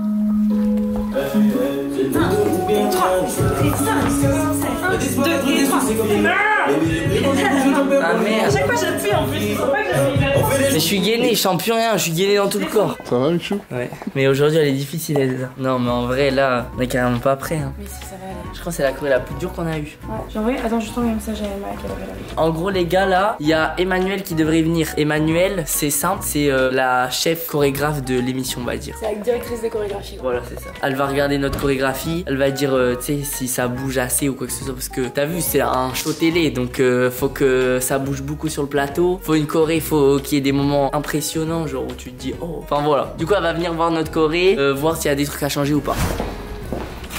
[SPEAKER 1] Ah
[SPEAKER 3] À
[SPEAKER 1] merde.
[SPEAKER 3] chaque fois, j'appuie en plus. Ils sont pas que j'appuie.
[SPEAKER 1] Mais je suis gainé, je sens plus rien, je suis gainé dans tout le corps.
[SPEAKER 2] Ça va, Michou?
[SPEAKER 1] Ouais. Mais aujourd'hui elle est difficile, Elsa. Non, mais en vrai, là, on est carrément pas prêt. Hein.
[SPEAKER 3] Mais si, ça va aller.
[SPEAKER 1] Je crois que c'est la choré la plus dure qu'on a eue.
[SPEAKER 3] Ouais, j'ai envoyé. Attends, je t'envoie un message à Emma qu'elle aurait la
[SPEAKER 1] En gros, les gars, là, il y a Emmanuel qui devrait venir. Emmanuel, c'est simple, c'est euh, la chef chorégraphe de l'émission, on va dire.
[SPEAKER 3] C'est la directrice des chorégraphies.
[SPEAKER 1] Voilà, c'est ça. Elle va regarder notre chorégraphie, elle va dire, euh, tu sais, si ça bouge assez ou quoi que ce soit. Parce que t'as vu, c'est un show télé, donc euh, faut que ça bouge beaucoup sur le plateau. Faut une choré, faut qu'il y ait des moments impressionnants, genre où tu te dis, oh. Enfin voilà. Du coup, elle va venir voir notre choré, euh, voir s'il y a des trucs à changer ou pas.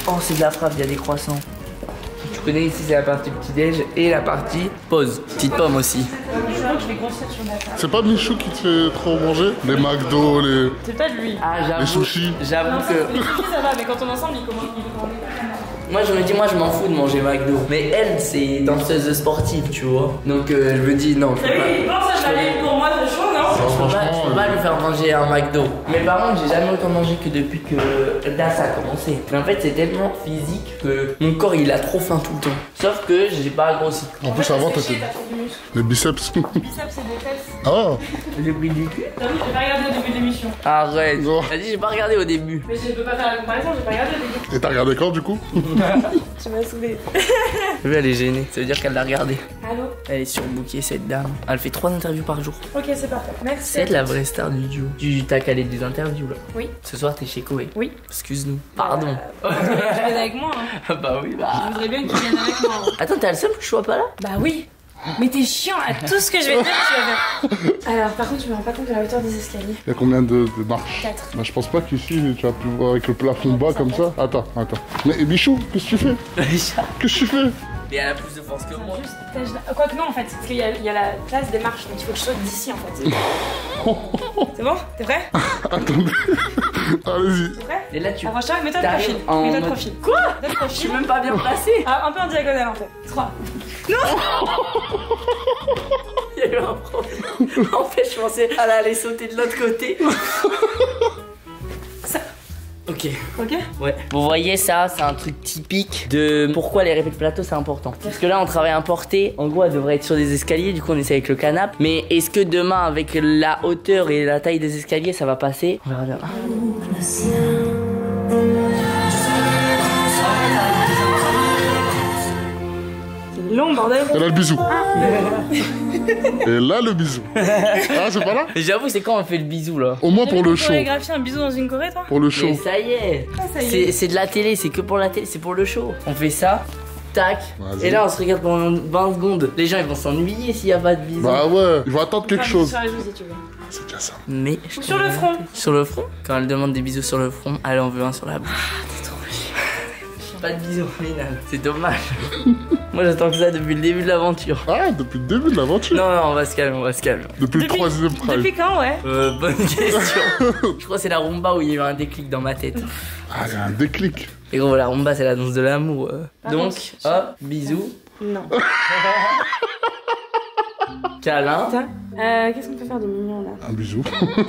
[SPEAKER 1] Oh, c'est de la frappe, il y a des croissants. Tu connais ici, c'est la partie petit-déj et la partie pause. Petite pomme aussi.
[SPEAKER 3] Je crois que je vais grossir sur la table.
[SPEAKER 2] C'est pas Michou qui te fait trop manger? Les McDo, les,
[SPEAKER 3] C'est pas de lui.
[SPEAKER 1] Ah,
[SPEAKER 2] les
[SPEAKER 1] j'avoue.
[SPEAKER 2] sushis.
[SPEAKER 1] J'avoue
[SPEAKER 3] Non, ça,
[SPEAKER 1] que.
[SPEAKER 3] les sushis ça va, mais quand on est ensemble, il commence. Il commence.
[SPEAKER 1] Moi, je me dis, moi, je m'en fous de manger McDo. Mais elle, c'est danseuse sportive, tu vois. Donc, euh, je me dis, non, je peux
[SPEAKER 3] T'as
[SPEAKER 1] pas.
[SPEAKER 3] vu, il pense à j'allais pour moi, c'est chaud, non?
[SPEAKER 1] Je peux pas, je peux pas lui faire manger un McDo. Mais par contre, j'ai jamais autant mangé que depuis que là ça a commencé. Mais en fait, c'est tellement physique que mon corps il a trop faim tout le temps. Sauf que j'ai pas grossi.
[SPEAKER 2] En plus, avant, t'étais. Les biceps.
[SPEAKER 3] Les biceps, c'est des fesses.
[SPEAKER 2] Ah,
[SPEAKER 1] J'ai pris du cul.
[SPEAKER 3] T'as vu, j'ai pas regardé au début de l'émission.
[SPEAKER 1] Arrête.
[SPEAKER 2] Non.
[SPEAKER 1] T'as dit, j'ai pas regardé au début.
[SPEAKER 3] Mais je peux pas faire la comparaison, j'ai pas regardé au début.
[SPEAKER 2] et t'as regardé quand du coup?
[SPEAKER 3] Tu m'as saoulé.
[SPEAKER 1] T'as vu, elle est gênée. Ça veut dire qu'elle l'a regardé.
[SPEAKER 3] Allô?
[SPEAKER 1] Elle est surbookée, cette dame. Elle fait trois interviews par jour.
[SPEAKER 3] Ok, c'est parfait. Merci.
[SPEAKER 1] C'est la vraie star du duo. Tu t'as calé des interviews là.
[SPEAKER 3] Oui.
[SPEAKER 1] Ce soir, t'es chez Koé.
[SPEAKER 3] Oui.
[SPEAKER 1] Excuse-nous. Pardon.
[SPEAKER 3] Tu viens avec moi, hein.
[SPEAKER 1] bah oui, bah.
[SPEAKER 3] Je voudrais bien que tu viennes avec moi. Hein.
[SPEAKER 1] Attends, t'as le seum que je sois pas là?
[SPEAKER 3] Bah oui. Mais t'es chiant à tout ce que je vais te dire, tu vas faire. Alors, par contre, je me rends pas compte de la hauteur des escaliers.
[SPEAKER 2] Il y a combien de, de marches?
[SPEAKER 3] Quatre.
[SPEAKER 2] Bah, je pense pas qu'ici tu vas pouvoir avec le plafond bas comme ça. Attends, attends. Mais Michou, qu'est-ce que tu fais? Qu'est-ce que tu fais?
[SPEAKER 1] Et elle a plus de force que moi.
[SPEAKER 3] Juste, tâche là. Quoique non, en fait, parce qu'il y, a- il y a la place des marches, donc il faut que je saute d'ici, en fait. C'est bon? T'es prêt?
[SPEAKER 2] Attendez. Allez-y.
[SPEAKER 3] T'es prêt?
[SPEAKER 1] Et là, tu.
[SPEAKER 3] Approche-toi, mets-toi de
[SPEAKER 1] T'arrives
[SPEAKER 3] profil.
[SPEAKER 1] en
[SPEAKER 3] Mets-toi de
[SPEAKER 1] mode-
[SPEAKER 3] profil.
[SPEAKER 1] Quoi?
[SPEAKER 3] De
[SPEAKER 1] Je
[SPEAKER 3] profil.
[SPEAKER 1] suis même pas bien placé.
[SPEAKER 3] Ah, un peu en diagonale, en fait. trois.
[SPEAKER 1] Il y a eu un problème. En fait, je pensais qu'elle allait sauter de l'autre côté.
[SPEAKER 3] Ça.
[SPEAKER 1] Ok.
[SPEAKER 3] Ok?
[SPEAKER 1] Ouais. Vous voyez ça, c'est un truc typique de pourquoi les répètes de plateau c'est important. Parce que là on travaille importé, en gros elle devrait être sur des escaliers, du coup on essaie avec le canapé. Mais est-ce que demain avec la hauteur et la taille des escaliers ça va passer? On verra bien.
[SPEAKER 3] C'est long, bordel.
[SPEAKER 2] Et là le bisou. Et là le bisou. Ah, c'est pas là?
[SPEAKER 1] Mais j'avoue, c'est quand on fait le bisou là?
[SPEAKER 2] Au moins pour le show.
[SPEAKER 3] chorégraphier un bisou dans une choré, toi?
[SPEAKER 2] Pour le show.
[SPEAKER 1] Mais ça y est,
[SPEAKER 3] Ah, ça y
[SPEAKER 1] c'est
[SPEAKER 3] est.
[SPEAKER 1] c'est de la télé, c'est que pour la télé, c'est pour le show. On fait ça, tac,
[SPEAKER 2] Vas-y.
[SPEAKER 1] et là on se regarde pendant vingt secondes. Les gens ils vont s'ennuyer s'il y a pas de bisou.
[SPEAKER 2] Bah ouais, il va attendre quelque
[SPEAKER 3] Enfin,
[SPEAKER 2] chose.
[SPEAKER 3] Sur les joues, si tu veux.
[SPEAKER 2] C'est déjà ça.
[SPEAKER 1] Mais
[SPEAKER 3] Ou sur le front.
[SPEAKER 1] sur le front, quand elle demande des bisous sur le front, elle en veut un sur la bouche. Ah, t'es trop chiant. Pas de bisous au final, c'est dommage. Moi j'attends que ça depuis le début de l'aventure.
[SPEAKER 2] Ah, depuis le début de l'aventure.
[SPEAKER 1] Non, non, on va se calmer, on va se calmer.
[SPEAKER 2] Depuis le
[SPEAKER 3] Depuis-
[SPEAKER 2] troisième prime.
[SPEAKER 3] Depuis quand, ouais?
[SPEAKER 1] Euh, bonne question. Je crois que c'est la rumba où il y a eu un déclic dans ma tête.
[SPEAKER 2] Ah, il y a un déclic.
[SPEAKER 1] Et gros, la rumba c'est la danse de l'amour. euh.
[SPEAKER 3] Par
[SPEAKER 1] Donc,
[SPEAKER 3] contre,
[SPEAKER 1] hop, bisous,
[SPEAKER 3] Non.
[SPEAKER 1] câlin.
[SPEAKER 3] Putain. Euh, qu'est-ce qu'on peut faire de mignon, là?
[SPEAKER 2] Un bisou.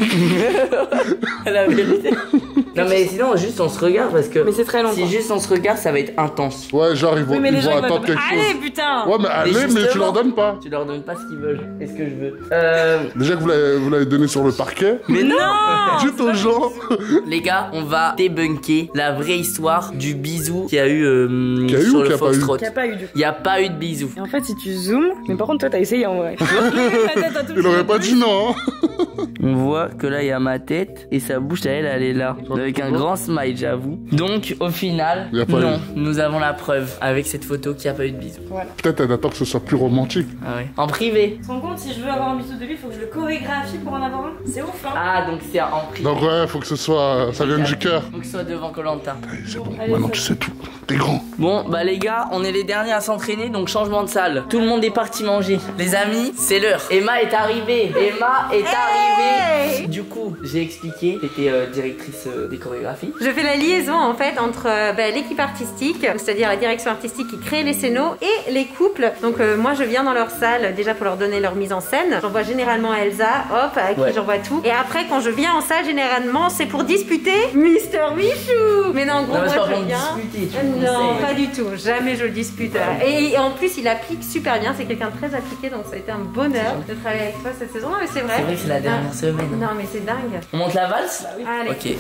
[SPEAKER 1] La vérité. Non mais sinon juste on se regarde parce que
[SPEAKER 3] Mais c'est très long,
[SPEAKER 1] si
[SPEAKER 3] quoi.
[SPEAKER 1] juste on se regarde ça va être intense.
[SPEAKER 2] Ouais, genre ils vont,
[SPEAKER 3] Oui, mais
[SPEAKER 2] ils
[SPEAKER 3] les
[SPEAKER 2] vont
[SPEAKER 3] gens, ils vont
[SPEAKER 2] attendre
[SPEAKER 3] être-
[SPEAKER 2] quelque
[SPEAKER 3] Allez,
[SPEAKER 2] chose.
[SPEAKER 3] putain!
[SPEAKER 2] Ouais, mais allez, mais tu
[SPEAKER 1] justement.
[SPEAKER 2] leur donnes pas.
[SPEAKER 1] Tu leur donnes pas ce qu'ils veulent. Est-ce que je veux euh,
[SPEAKER 2] Déjà que vous l'avez vous l'avez donné sur le parquet.
[SPEAKER 1] Mais non.
[SPEAKER 2] Dites aux gens.
[SPEAKER 1] Les gars, on va débunker la vraie histoire du bisou qu'il y a eu euh,
[SPEAKER 2] Qu'il y a eu
[SPEAKER 1] sur
[SPEAKER 2] ou
[SPEAKER 1] le
[SPEAKER 2] qu'il y a pas eu
[SPEAKER 1] foxtrot.
[SPEAKER 3] Il n'y a pas eu du coup.
[SPEAKER 1] Il y a pas eu de bisou.
[SPEAKER 3] Et en fait, si tu zoomes, mais par contre, toi, t'as essayé en vrai.
[SPEAKER 2] Il aurait pas dit non. Hein.
[SPEAKER 1] On voit que là il y a ma tête et sa bouche à elle, elle est là. Avec un grand smile, j'avoue. Donc au final,
[SPEAKER 2] Il y a pas
[SPEAKER 1] non, nous avons la preuve avec cette photo qu'il n'y a pas eu de bisou.
[SPEAKER 2] Peut-être elle attend que ce soit plus romantique.
[SPEAKER 1] Ah ouais. En privé.
[SPEAKER 3] Tu te rends compte, si je veux avoir un bisou de lui, il faut que je le chorégraphie pour en avoir un. C'est ouf, hein?
[SPEAKER 1] Ah donc c'est en privé.
[SPEAKER 2] Donc ouais, faut que ce soit, ça vienne du cœur.
[SPEAKER 1] Faut que ce soit devant Colanta.
[SPEAKER 2] C'est bon,
[SPEAKER 3] Allez,
[SPEAKER 2] maintenant
[SPEAKER 3] ça.
[SPEAKER 2] tu sais tout. T'es grand.
[SPEAKER 1] Bon bah les gars, on est les derniers à s'entraîner donc changement de salle. Tout le monde est parti manger. Les amis, c'est l'heure. Emma est arrivée. Emma est arrivée. Du coup, j'ai expliqué, t'étais euh, directrice euh, des chorégraphies.
[SPEAKER 6] Je fais la liaison en fait entre euh, bah, l'équipe artistique, c'est-à-dire la direction artistique qui crée les scénos, et les couples. Donc euh, moi je viens dans leur salle déjà pour leur donner leur mise en scène. J'envoie généralement à Elsa, hop, à qui
[SPEAKER 1] Ouais.
[SPEAKER 6] j'envoie tout. Et après quand je viens en salle généralement c'est pour disputer Mister Michou. Mais non, en gros
[SPEAKER 1] Non, mais c'est
[SPEAKER 6] moi
[SPEAKER 1] pas pour
[SPEAKER 6] je viens.
[SPEAKER 1] discuter, tu
[SPEAKER 6] Euh,
[SPEAKER 1] me
[SPEAKER 6] Non,
[SPEAKER 1] conseilles.
[SPEAKER 6] pas du tout. Jamais je le dispute. Et, et en plus il applique super bien. C'est quelqu'un de très appliqué, donc ça a été un bonheur de travailler avec toi cette saison. Non mais c'est vrai.
[SPEAKER 1] C'est vrai que c'est la dernière semaine.
[SPEAKER 6] Non mais c'est dingue.
[SPEAKER 1] On monte la valse?
[SPEAKER 6] Allez.
[SPEAKER 1] Ok.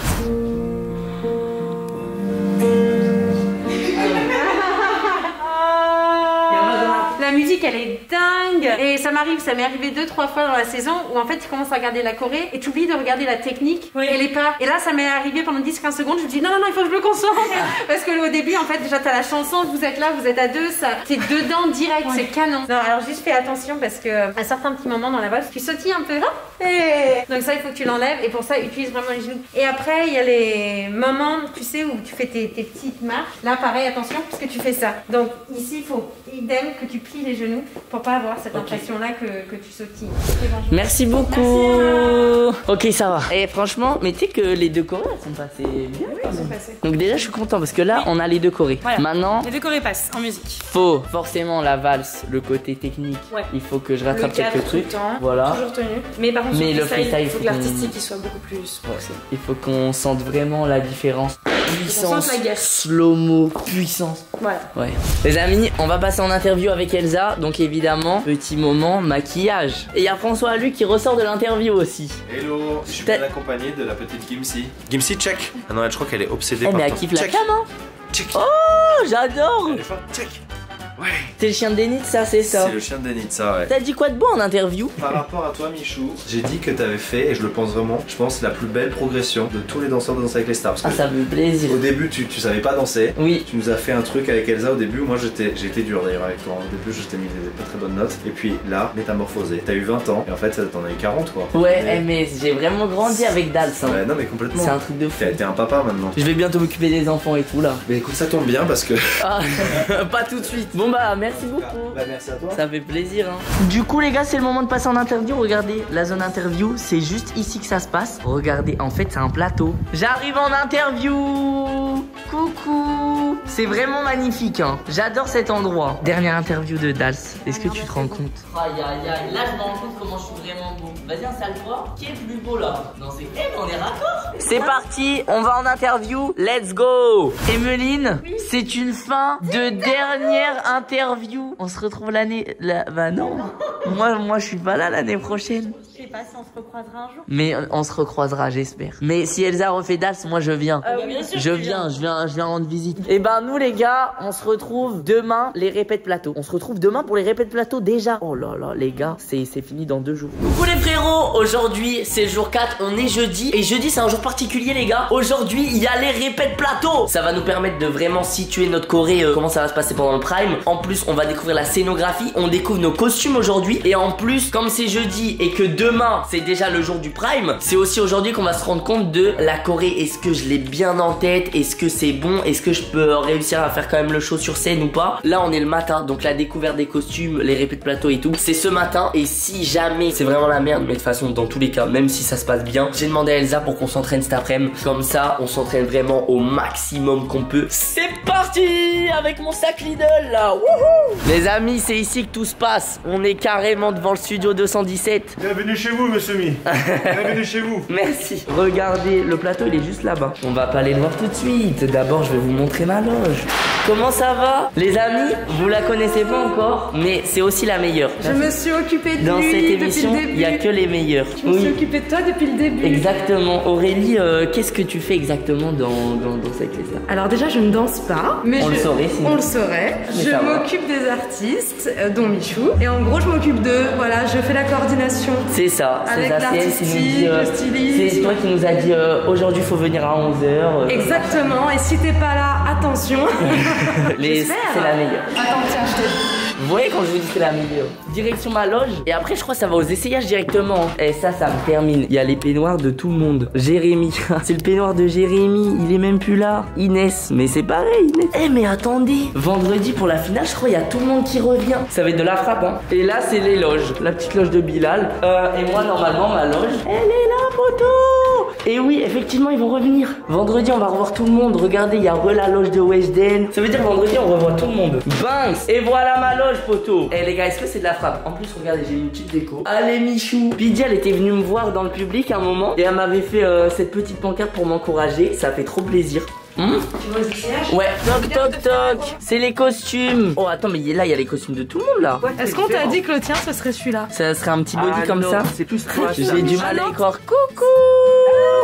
[SPEAKER 6] La musique elle est dingue. Et ça m'arrive, ça m'est arrivé deux trois fois dans la saison où en fait tu commences à regarder la choré et tu oublies de regarder la technique oui. et les pas. Et là ça m'est arrivé pendant dix quinze secondes, je me dis non non non il faut que je me concentre. Parce que au début en fait déjà t'as la chanson, vous êtes là, vous êtes à deux, ça t'es dedans direct, ouais. c'est canon. Non alors juste fais attention parce que à certains petits moments dans la valse tu sautilles un peu. Hein et... Donc ça il faut que tu l'enlèves et pour ça utilise vraiment les genoux. Et après il y a les moments tu sais où tu fais tes, tes petites marches. Là pareil attention parce que tu fais ça. Donc ici il faut idem que tu plies les genoux pour pas avoir cette okay. impression là que, que tu sautilles.
[SPEAKER 1] Merci beaucoup. Merci, ok ça va. Et franchement mais tu sais que les deux chorés elles sont passées bien.
[SPEAKER 3] Oui, elles sont passées.
[SPEAKER 1] Donc déjà je suis content parce que là oui. on a les deux chorés.
[SPEAKER 3] Voilà.
[SPEAKER 1] Maintenant
[SPEAKER 3] les deux chorés passent en musique.
[SPEAKER 1] Faut forcément la valse, le côté technique. Ouais. Il faut que je rattrape quelques trucs.
[SPEAKER 3] Tout le temps,
[SPEAKER 1] voilà.
[SPEAKER 3] Toujours tenu. Mais par contre
[SPEAKER 1] mais
[SPEAKER 3] le
[SPEAKER 1] freestyle,
[SPEAKER 3] freestyle, il faut que l'artistique il soit beaucoup plus poussé.
[SPEAKER 1] Ouais. Il faut qu'on sente vraiment la différence. Puissance,
[SPEAKER 3] la
[SPEAKER 1] slow-mo, puissance.
[SPEAKER 3] Voilà.
[SPEAKER 1] Ouais. Les amis, on va passer en interview avec Elsa. Donc évidemment, petit moment maquillage. Et il y a François Luc qui ressort de l'interview aussi.
[SPEAKER 10] Hello, je suis bien accompagné de la petite Gimsi. Gimsi, check. Ah non, elle, je crois qu'elle est obsédée
[SPEAKER 1] eh
[SPEAKER 10] par
[SPEAKER 1] mais elle
[SPEAKER 10] ton...
[SPEAKER 1] kiffe la
[SPEAKER 10] check.
[SPEAKER 1] cam, hein.
[SPEAKER 10] Check.
[SPEAKER 1] Oh, j'adore.
[SPEAKER 10] Check. Ouais.
[SPEAKER 1] C'est le chien de Denit, ça, c'est ça.
[SPEAKER 10] C'est le chien de Denit, ça, ouais.
[SPEAKER 1] T'as dit quoi de beau en interview?
[SPEAKER 10] Par rapport à toi, Michou, j'ai dit que t'avais fait, et je le pense vraiment, je pense la plus belle progression de tous les danseurs de Danser avec les stars. Parce
[SPEAKER 1] ah,
[SPEAKER 10] que
[SPEAKER 1] ça me fait plaisir.
[SPEAKER 10] Au début, tu, tu savais pas danser.
[SPEAKER 1] Oui.
[SPEAKER 10] Tu nous as fait un truc avec Elsa au début. Moi, j'étais j'ai été dur d'ailleurs avec toi. Au début, je t'ai mis des pas très bonnes notes. Et puis là, métamorphosé. T'as eu vingt ans, et en fait, t'en as eu quarante, quoi.
[SPEAKER 1] Ouais, mais, mais j'ai vraiment grandi avec Dals. Hein.
[SPEAKER 10] Ouais, non, mais complètement.
[SPEAKER 1] C'est un truc de fou.
[SPEAKER 10] T'es un papa maintenant.
[SPEAKER 1] Je vais bientôt m'occuper des enfants et tout là.
[SPEAKER 10] Mais écoute, ça tombe bien parce que.
[SPEAKER 1] Ah, pas tout de suite. Bon, bah, merci beaucoup.
[SPEAKER 10] Bah, merci à toi.
[SPEAKER 1] Ça fait plaisir hein. Du coup les gars c'est le moment de passer en interview. Regardez la zone interview, c'est juste ici que ça se passe. Regardez en fait c'est un plateau. J'arrive en interview. Coucou. C'est vraiment magnifique hein. J'adore cet endroit. Dernière interview de Dals. Est-ce que tu te rends compte? Aïe aïe aïe. Là je me rends compte comment je suis vraiment beau. Vas-y installe-toi. Qui est le plus beau là? Non c'est elle, on est raccord. C'est parti, on va en interview. Let's go. Emeline, oui. C'est une fin de dernière interview. On se retrouve l'année... La... Bah non. moi, moi je suis pas là l'année prochaine.
[SPEAKER 6] Je sais pas si on se recroisera un jour.
[SPEAKER 1] Mais on se recroisera j'espère. Mais si Elsa refait Dals, moi je viens.
[SPEAKER 3] Euh, oui, bien sûr,
[SPEAKER 1] je viens, je viens, je viens rendre visite. Et ben nous les gars, on se retrouve demain les répètes plateau. On se retrouve demain pour les répètes plateau déjà. Oh là là les gars, c'est fini dans deux jours. Coucou les frérots, aujourd'hui c'est le jour quatre, on est jeudi. Et jeudi c'est un jour particulier les gars. Aujourd'hui il y a les répètes plateau. Ça va nous permettre de vraiment situer notre choré, euh, comment ça va se passer pendant le prime. En plus on va découvrir la scénographie, on découvre nos costumes aujourd'hui. Et en plus comme c'est jeudi et que demain c'est déjà le jour du prime, c'est aussi aujourd'hui qu'on va se rendre compte de la choré. Est-ce que je l'ai bien en tête? Est-ce que c'est bon? Est-ce que je peux réussir à faire quand même le show sur scène ou pas? Là on est le matin, donc la découverte des costumes, les répètes plateau et tout, c'est ce matin. Et si jamais c'est vraiment la merde, mais de toute façon dans tous les cas, même si ça se passe bien, j'ai demandé à Elsa pour qu'on s'entraîne cet après-midi. Comme ça on s'entraîne vraiment au maximum qu'on peut. C'est parti avec mon sac Lidl là. Wouhou. Les amis c'est ici que tout se passe. On est carrément devant le studio deux cent dix-sept.
[SPEAKER 5] Bienvenue chez vous monsieur Mi. Bienvenue chez vous.
[SPEAKER 1] Merci. Regardez le plateau il est juste là-bas. On va pas aller le voir tout de suite. D'abord je vais vous montrer ma loge. Comment ça va les amis? Vous la connaissez pas encore, mais c'est aussi la meilleure.
[SPEAKER 3] Je me suis occupée de
[SPEAKER 1] Dans
[SPEAKER 3] lui
[SPEAKER 1] cette émission,
[SPEAKER 3] depuis le début.
[SPEAKER 1] Il y a que les meilleurs.
[SPEAKER 3] Je me
[SPEAKER 1] oui.
[SPEAKER 3] suis occupée de toi depuis le début.
[SPEAKER 1] Exactement. Aurélie, euh, qu'est-ce que tu fais exactement dans, dans, dans cette classe-là?
[SPEAKER 3] Alors déjà, je ne danse pas. Mais
[SPEAKER 1] on
[SPEAKER 3] je,
[SPEAKER 1] le saurait sinon.
[SPEAKER 3] On le saurait.
[SPEAKER 1] Mais
[SPEAKER 3] je m'occupe des artistes, euh, dont Michou. Et en gros, je m'occupe de... Voilà, je fais la coordination.
[SPEAKER 1] C'est ça.
[SPEAKER 3] Avec
[SPEAKER 1] l'artistique,
[SPEAKER 3] euh, le styliste.
[SPEAKER 1] C'est toi qui nous a dit euh, aujourd'hui, il faut venir à onze heures. Euh,
[SPEAKER 3] Exactement. Et si t'es pas là, attention.
[SPEAKER 1] Les... C'est la meilleure.
[SPEAKER 3] Attends, tiens, je te...
[SPEAKER 1] Vous voyez quand je vous dis c'est la meilleure. Direction ma loge. Et après je crois que ça va aux essayages directement. Et ça ça me termine. Il y a les peignoirs de tout le monde. Jérémy. C'est le peignoir de Jérémy. Il est même plus là. Inès. Mais c'est pareil Inès. Eh mais attendez. Vendredi pour la finale je crois il y a tout le monde qui revient. Ça va être de la frappe hein. Et là c'est les loges. La petite loge de Bilal. euh, Et moi normalement ma loge elle est là poteau. Et oui effectivement ils vont revenir. Vendredi on va revoir tout le monde. Regardez il y a re la loge de Weshden. Ça veut dire vendredi on revoit tout le monde. Binks. Et voilà ma loge poteau. Eh les gars est-ce que c'est de la frappe? En plus regardez j'ai une petite déco. Allez Michou. Pidi elle était venue me voir dans le public à un moment. Et elle m'avait fait euh, cette petite pancarte pour m'encourager. Ça fait trop plaisir. Mmh.
[SPEAKER 3] Tu vois les essayages?
[SPEAKER 1] Ouais, toc toc toc. C'est les costumes. Oh attends mais là il y a les costumes de tout le monde là.
[SPEAKER 3] Est-ce qu'on t'a dit que le tien ce serait celui-là?
[SPEAKER 1] Ça serait un petit body
[SPEAKER 10] ah
[SPEAKER 1] comme
[SPEAKER 10] non,
[SPEAKER 1] ça.
[SPEAKER 10] c'est plus toi.
[SPEAKER 1] J'ai du mal à y croire. Coucou.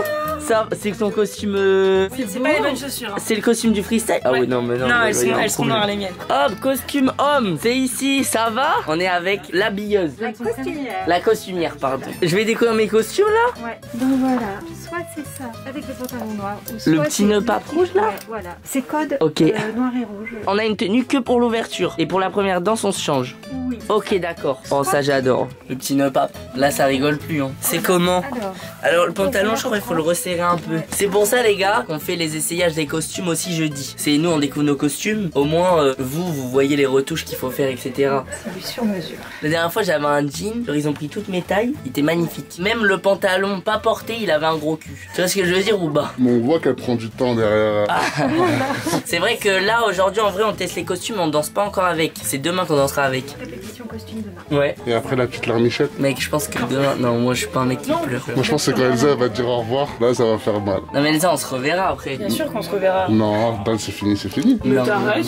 [SPEAKER 1] ça, c'est son costume. Euh...
[SPEAKER 3] Oui, c'est pas les bonnes chaussures. Hein.
[SPEAKER 1] C'est le costume du freestyle. Ah ouais, non, mais non.
[SPEAKER 3] Non,
[SPEAKER 1] mais
[SPEAKER 3] elles, sont, elles seront noires les miennes.
[SPEAKER 1] Hop, costume homme, c'est ici, ça va? On est avec l'habilleuse.
[SPEAKER 6] La costumière.
[SPEAKER 1] La costumière, pardon. Je vais découvrir mes costumes là.
[SPEAKER 6] Ouais. Donc voilà, soit c'est ça, avec le pantalon noir. Ou soit
[SPEAKER 1] le petit nœud pape rouge là.
[SPEAKER 6] Ouais, voilà. C'est code
[SPEAKER 1] ok.
[SPEAKER 6] euh, noir et rouge.
[SPEAKER 1] On a une tenue que pour l'ouverture. Et pour la première danse, on se change.
[SPEAKER 6] Oui.
[SPEAKER 1] Ok, d'accord. Oh, ça j'adore. Le petit nœud pape. Là, ça rigole plus. Hein. C'est comment?
[SPEAKER 6] Alors,
[SPEAKER 1] Alors, le pantalon, je crois qu'il faut le resserrer un peu. C'est pour ça, les gars, qu'on fait les essayages des costumes aussi jeudi. C'est nous, on découvre nos costumes. Au moins, euh, vous, vous voyez les retouches qu'il faut faire, et cetera.
[SPEAKER 6] c'est du sur mesure.
[SPEAKER 1] La dernière fois, j'avais un jean. Ils ont pris toutes mes tailles. Il était magnifique. Même le pantalon pas porté, il avait un gros cul. Tu vois ce que je veux dire ou pas?
[SPEAKER 2] Mais on voit qu'elle prend du temps derrière.
[SPEAKER 1] Ah. C'est vrai que là, aujourd'hui, en vrai, on teste les costumes, on danse pas encore avec. C'est demain qu'on dansera avec.
[SPEAKER 6] Répétition costume demain.
[SPEAKER 1] Ouais.
[SPEAKER 2] Et après la petite larmichette.
[SPEAKER 1] Mec, je pense que demain. Non, moi, je suis pas un mec qui pleure.
[SPEAKER 2] Moi, je pense que c'est quand Elsa va te dire au revoir. Là, ça va faire mal.
[SPEAKER 1] Non, mais Elsa, on se reverra après.
[SPEAKER 3] Bien sûr qu'on se reverra.
[SPEAKER 2] Non, Dan, c'est fini, c'est fini.
[SPEAKER 3] Mais
[SPEAKER 1] Non.
[SPEAKER 3] t'arrêtes,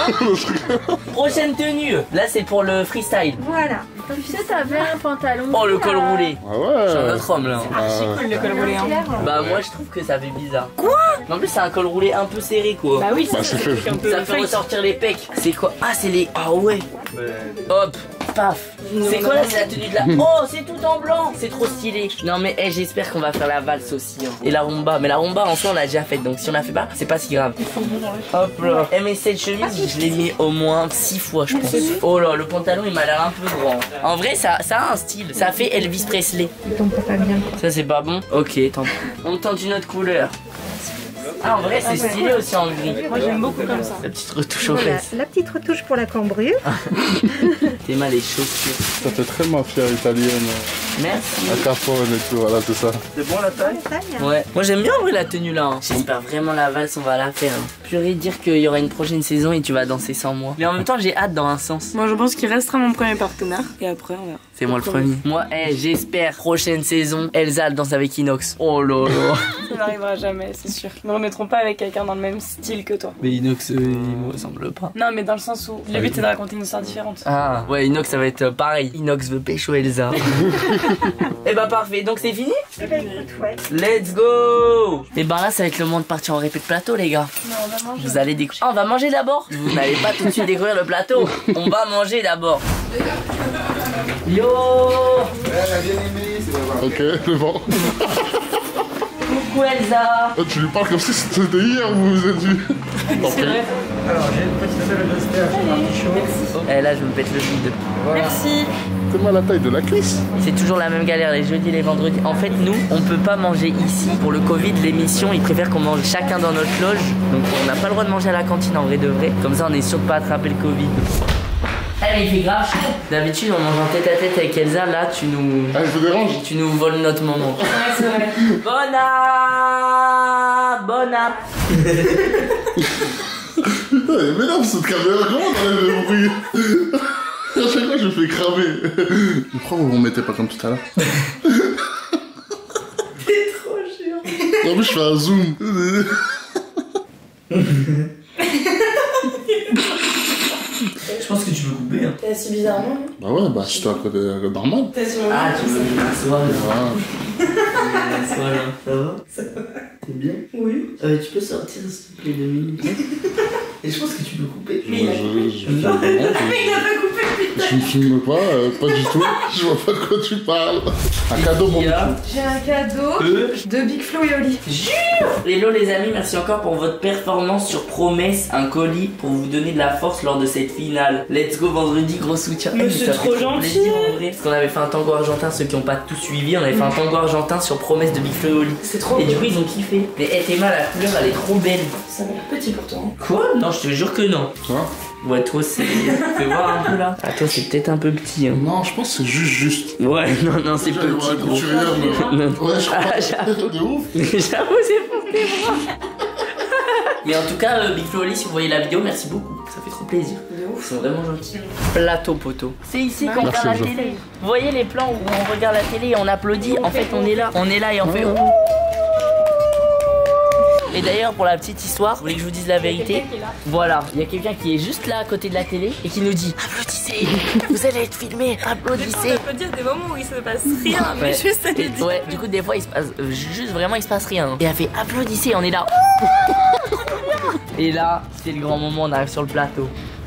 [SPEAKER 1] Prochaine tenue. Là, c'est pour le freestyle.
[SPEAKER 6] Voilà. Comme tu sais, t'avais un pantalon.
[SPEAKER 1] Oh, le col roulé.
[SPEAKER 2] Ah ouais.
[SPEAKER 1] Je suis un autre homme là.
[SPEAKER 2] Ah,
[SPEAKER 3] le col roulé. Hein.
[SPEAKER 1] Bah, moi, je trouve que ça fait bizarre. Quoi? En plus, c'est un col roulé un peu serré quoi.
[SPEAKER 3] Bah oui,
[SPEAKER 2] Bah, c'est fait.
[SPEAKER 3] un peu
[SPEAKER 1] Ça fait
[SPEAKER 3] fake.
[SPEAKER 1] ressortir les pecs. C'est quoi? Ah, c'est les. Ah ouais. Hop. Paf. C'est quoi là? C'est la tenue de la. Oh, c'est tout en blanc. C'est trop stylé. Non, mais hey, j'espère qu'on va faire la valse aussi. Hein. Et la rumba. Mais la rumba en soi, on l'a déjà faite. Donc si on la fait pas, c'est pas si grave. Hop là. Eh, mais cette chemise, je l'ai mis au moins six fois, je pense. Oh là, le pantalon, il m'a l'air un peu grand. En vrai, ça, ça a un style. Ça fait Elvis Presley.
[SPEAKER 6] Il tombe pas bien.
[SPEAKER 1] Ça, c'est pas bon? Ok, tant pis. On tente une autre couleur. Ah, en vrai, c'est stylé aussi en gris.
[SPEAKER 3] Moi, j'aime beaucoup comme ça.
[SPEAKER 1] La petite retouche aux
[SPEAKER 6] Voilà,
[SPEAKER 1] fesses.
[SPEAKER 6] la petite retouche pour la cambrure.
[SPEAKER 1] T'es mal les chaussures.
[SPEAKER 2] ça fait très mafia italienne.
[SPEAKER 1] Merci.
[SPEAKER 2] À Capone et tout, voilà, c'est ça.
[SPEAKER 1] C'est bon la taille? Ouais. Moi j'aime bien en vrai la tenue là. Hein. J'espère vraiment la valse, on va la faire. Hein. Purée, dire qu'il y aura une prochaine saison et tu vas danser sans moi. Mais en même temps, j'ai hâte dans un sens.
[SPEAKER 3] Moi, je pense qu'il restera mon premier partenaire. Et après, on verra.
[SPEAKER 1] C'est moi le premier. Moi, hey, j'espère prochaine saison, Elsa elle danse avec Inox. Oh là là.
[SPEAKER 3] Ça n'arrivera jamais, c'est sûr. Ils ne remettront pas avec quelqu'un dans le même style que toi.
[SPEAKER 1] Mais Inox, euh, il me ressemble pas.
[SPEAKER 3] Non, mais dans le sens où le but c'est de raconter une histoire différente.
[SPEAKER 1] Ah, ouais, Inox ça va être pareil. Inox veut pécho Elsa. Et bah parfait, donc c'est fini?
[SPEAKER 6] Eh ben, écoute, ouais.
[SPEAKER 1] Let's go! Et ben là, ça va être le moment de partir en répé de plateau, les gars.
[SPEAKER 3] Non, on va manger.
[SPEAKER 1] Vous allez découvrir. Ah, on va manger d'abord? Vous n'allez pas tout de suite découvrir le plateau. On va manger d'abord. Yo!
[SPEAKER 2] Ok, c'est bon.
[SPEAKER 1] Coucou Elsa!
[SPEAKER 2] Tu lui parles comme si c'était hier où vous vous êtes vus.
[SPEAKER 3] C'est vrai.
[SPEAKER 4] Alors, j'ai une petite salle de stage, un petit chaud.
[SPEAKER 1] Eh là, je me pète le vide.
[SPEAKER 3] Merci.
[SPEAKER 2] C'est moi la taille de la cuisse.
[SPEAKER 1] C'est toujours la même galère les jeudis et les vendredis. En fait, nous, on peut pas manger ici. Pour le Covid, l'émission, ils préfèrent qu'on mange chacun dans notre loge. Donc, on n'a pas le droit de manger à la cantine en vrai de vrai. Comme ça, on est sûr de pas attraper le Covid. Eh, mais il fait grave chaud. D'habitude, on mange en tête à tête avec Elsa. Là, tu nous.
[SPEAKER 2] Ah, je vous dérange?
[SPEAKER 1] Tu nous voles notre moment.
[SPEAKER 3] Ouais, c'est vrai.
[SPEAKER 1] Bon app! Bon app!
[SPEAKER 2] Putain, il m'énerve cette caméra, comment on enlève le bruit? À chaque fois, je me fais cramer. Pourquoi vous ne mettez pas comme tout à l'heure?
[SPEAKER 1] T'es trop chiant.
[SPEAKER 2] En plus, je fais un zoom.
[SPEAKER 1] Je pense que tu peux couper. Hein.
[SPEAKER 3] T'es assis bizarrement.
[SPEAKER 2] Bah ouais, bah c'est un côté normal.
[SPEAKER 3] T'es sur le
[SPEAKER 1] Ah, tu veux m'asseoir là.
[SPEAKER 2] Voilà.
[SPEAKER 1] M'asseoir là. Ça va? Ça va. T'es bien? Oui. Euh, tu peux sortir s'il te plaît deux minutes. Et je pense que tu peux couper.
[SPEAKER 2] Je, je, je, je, non, je, je ne filme pas, euh, pas du tout. Je vois pas de quoi tu parles. Un cadeau pour moi.
[SPEAKER 6] J'ai un cadeau
[SPEAKER 1] Euh.
[SPEAKER 6] de Big Flo et Oli.
[SPEAKER 1] Jure! Hello les amis, merci encore pour votre performance sur Promesse, un colis pour vous donner de la force lors de cette finale. Let's go vendredi, gros soutien.
[SPEAKER 3] Mais
[SPEAKER 1] Eh,
[SPEAKER 3] c'est
[SPEAKER 1] ça
[SPEAKER 3] trop
[SPEAKER 1] fait
[SPEAKER 3] gentil.
[SPEAKER 1] plaisir, en vrai. Parce qu'on avait fait un tango argentin, ceux qui n'ont pas tout suivi, on avait fait un tango argentin sur Promesse de Big Flo et Oli.
[SPEAKER 3] C'est trop
[SPEAKER 1] Et
[SPEAKER 3] beau.
[SPEAKER 1] du coup ils ont kiffé. Mais hey, Théma, la couleur elle est trop belle.
[SPEAKER 3] Ça m'a l'air petit pour toi. Hein.
[SPEAKER 1] Quoi? Non, je te jure que non.
[SPEAKER 2] Hein?
[SPEAKER 1] Ouais, toi c'est. Fais voir un peu là. Ah, toi c'est peut-être un peu petit. Hein.
[SPEAKER 2] Non, je pense que c'est juste juste.
[SPEAKER 1] Ouais, non, non, c'est
[SPEAKER 2] Je
[SPEAKER 1] petit.
[SPEAKER 2] vais voir un
[SPEAKER 1] Gros.
[SPEAKER 2] couturier, mais-
[SPEAKER 1] Non.
[SPEAKER 2] Ouais, je crois.
[SPEAKER 1] Ah, j'avoue.
[SPEAKER 2] De ouf.
[SPEAKER 1] J'avoue, c'est pour tes bras. Mais en tout cas, euh, Big Flo et Oli, si vous voyez la vidéo, merci beaucoup. Ça fait trop plaisir.
[SPEAKER 3] De ouf.
[SPEAKER 1] Ils sont vraiment gentils. Plateau poteau. C'est ici qu'on
[SPEAKER 2] Merci,
[SPEAKER 1] regarde la
[SPEAKER 2] Jean.
[SPEAKER 1] télé. Vous voyez les plans où on regarde la télé et on applaudit. En fait, on est là. On est là et on fait. Et d'ailleurs, pour la petite histoire, vous voulez que je vous dise la vérité? Voilà, il y a quelqu'un qui est juste là à côté de la télé et qui nous dit applaudissez, vous allez être filmé, applaudissez.
[SPEAKER 3] On peut dire des moments où il se passe rien, mais
[SPEAKER 1] Ouais.
[SPEAKER 3] juste elle dit.
[SPEAKER 1] Ouais, du coup, des fois, il se passe euh, juste vraiment, il se passe rien. Et elle fait applaudissez, on est là. Et là, c'est le grand moment, on arrive sur le plateau.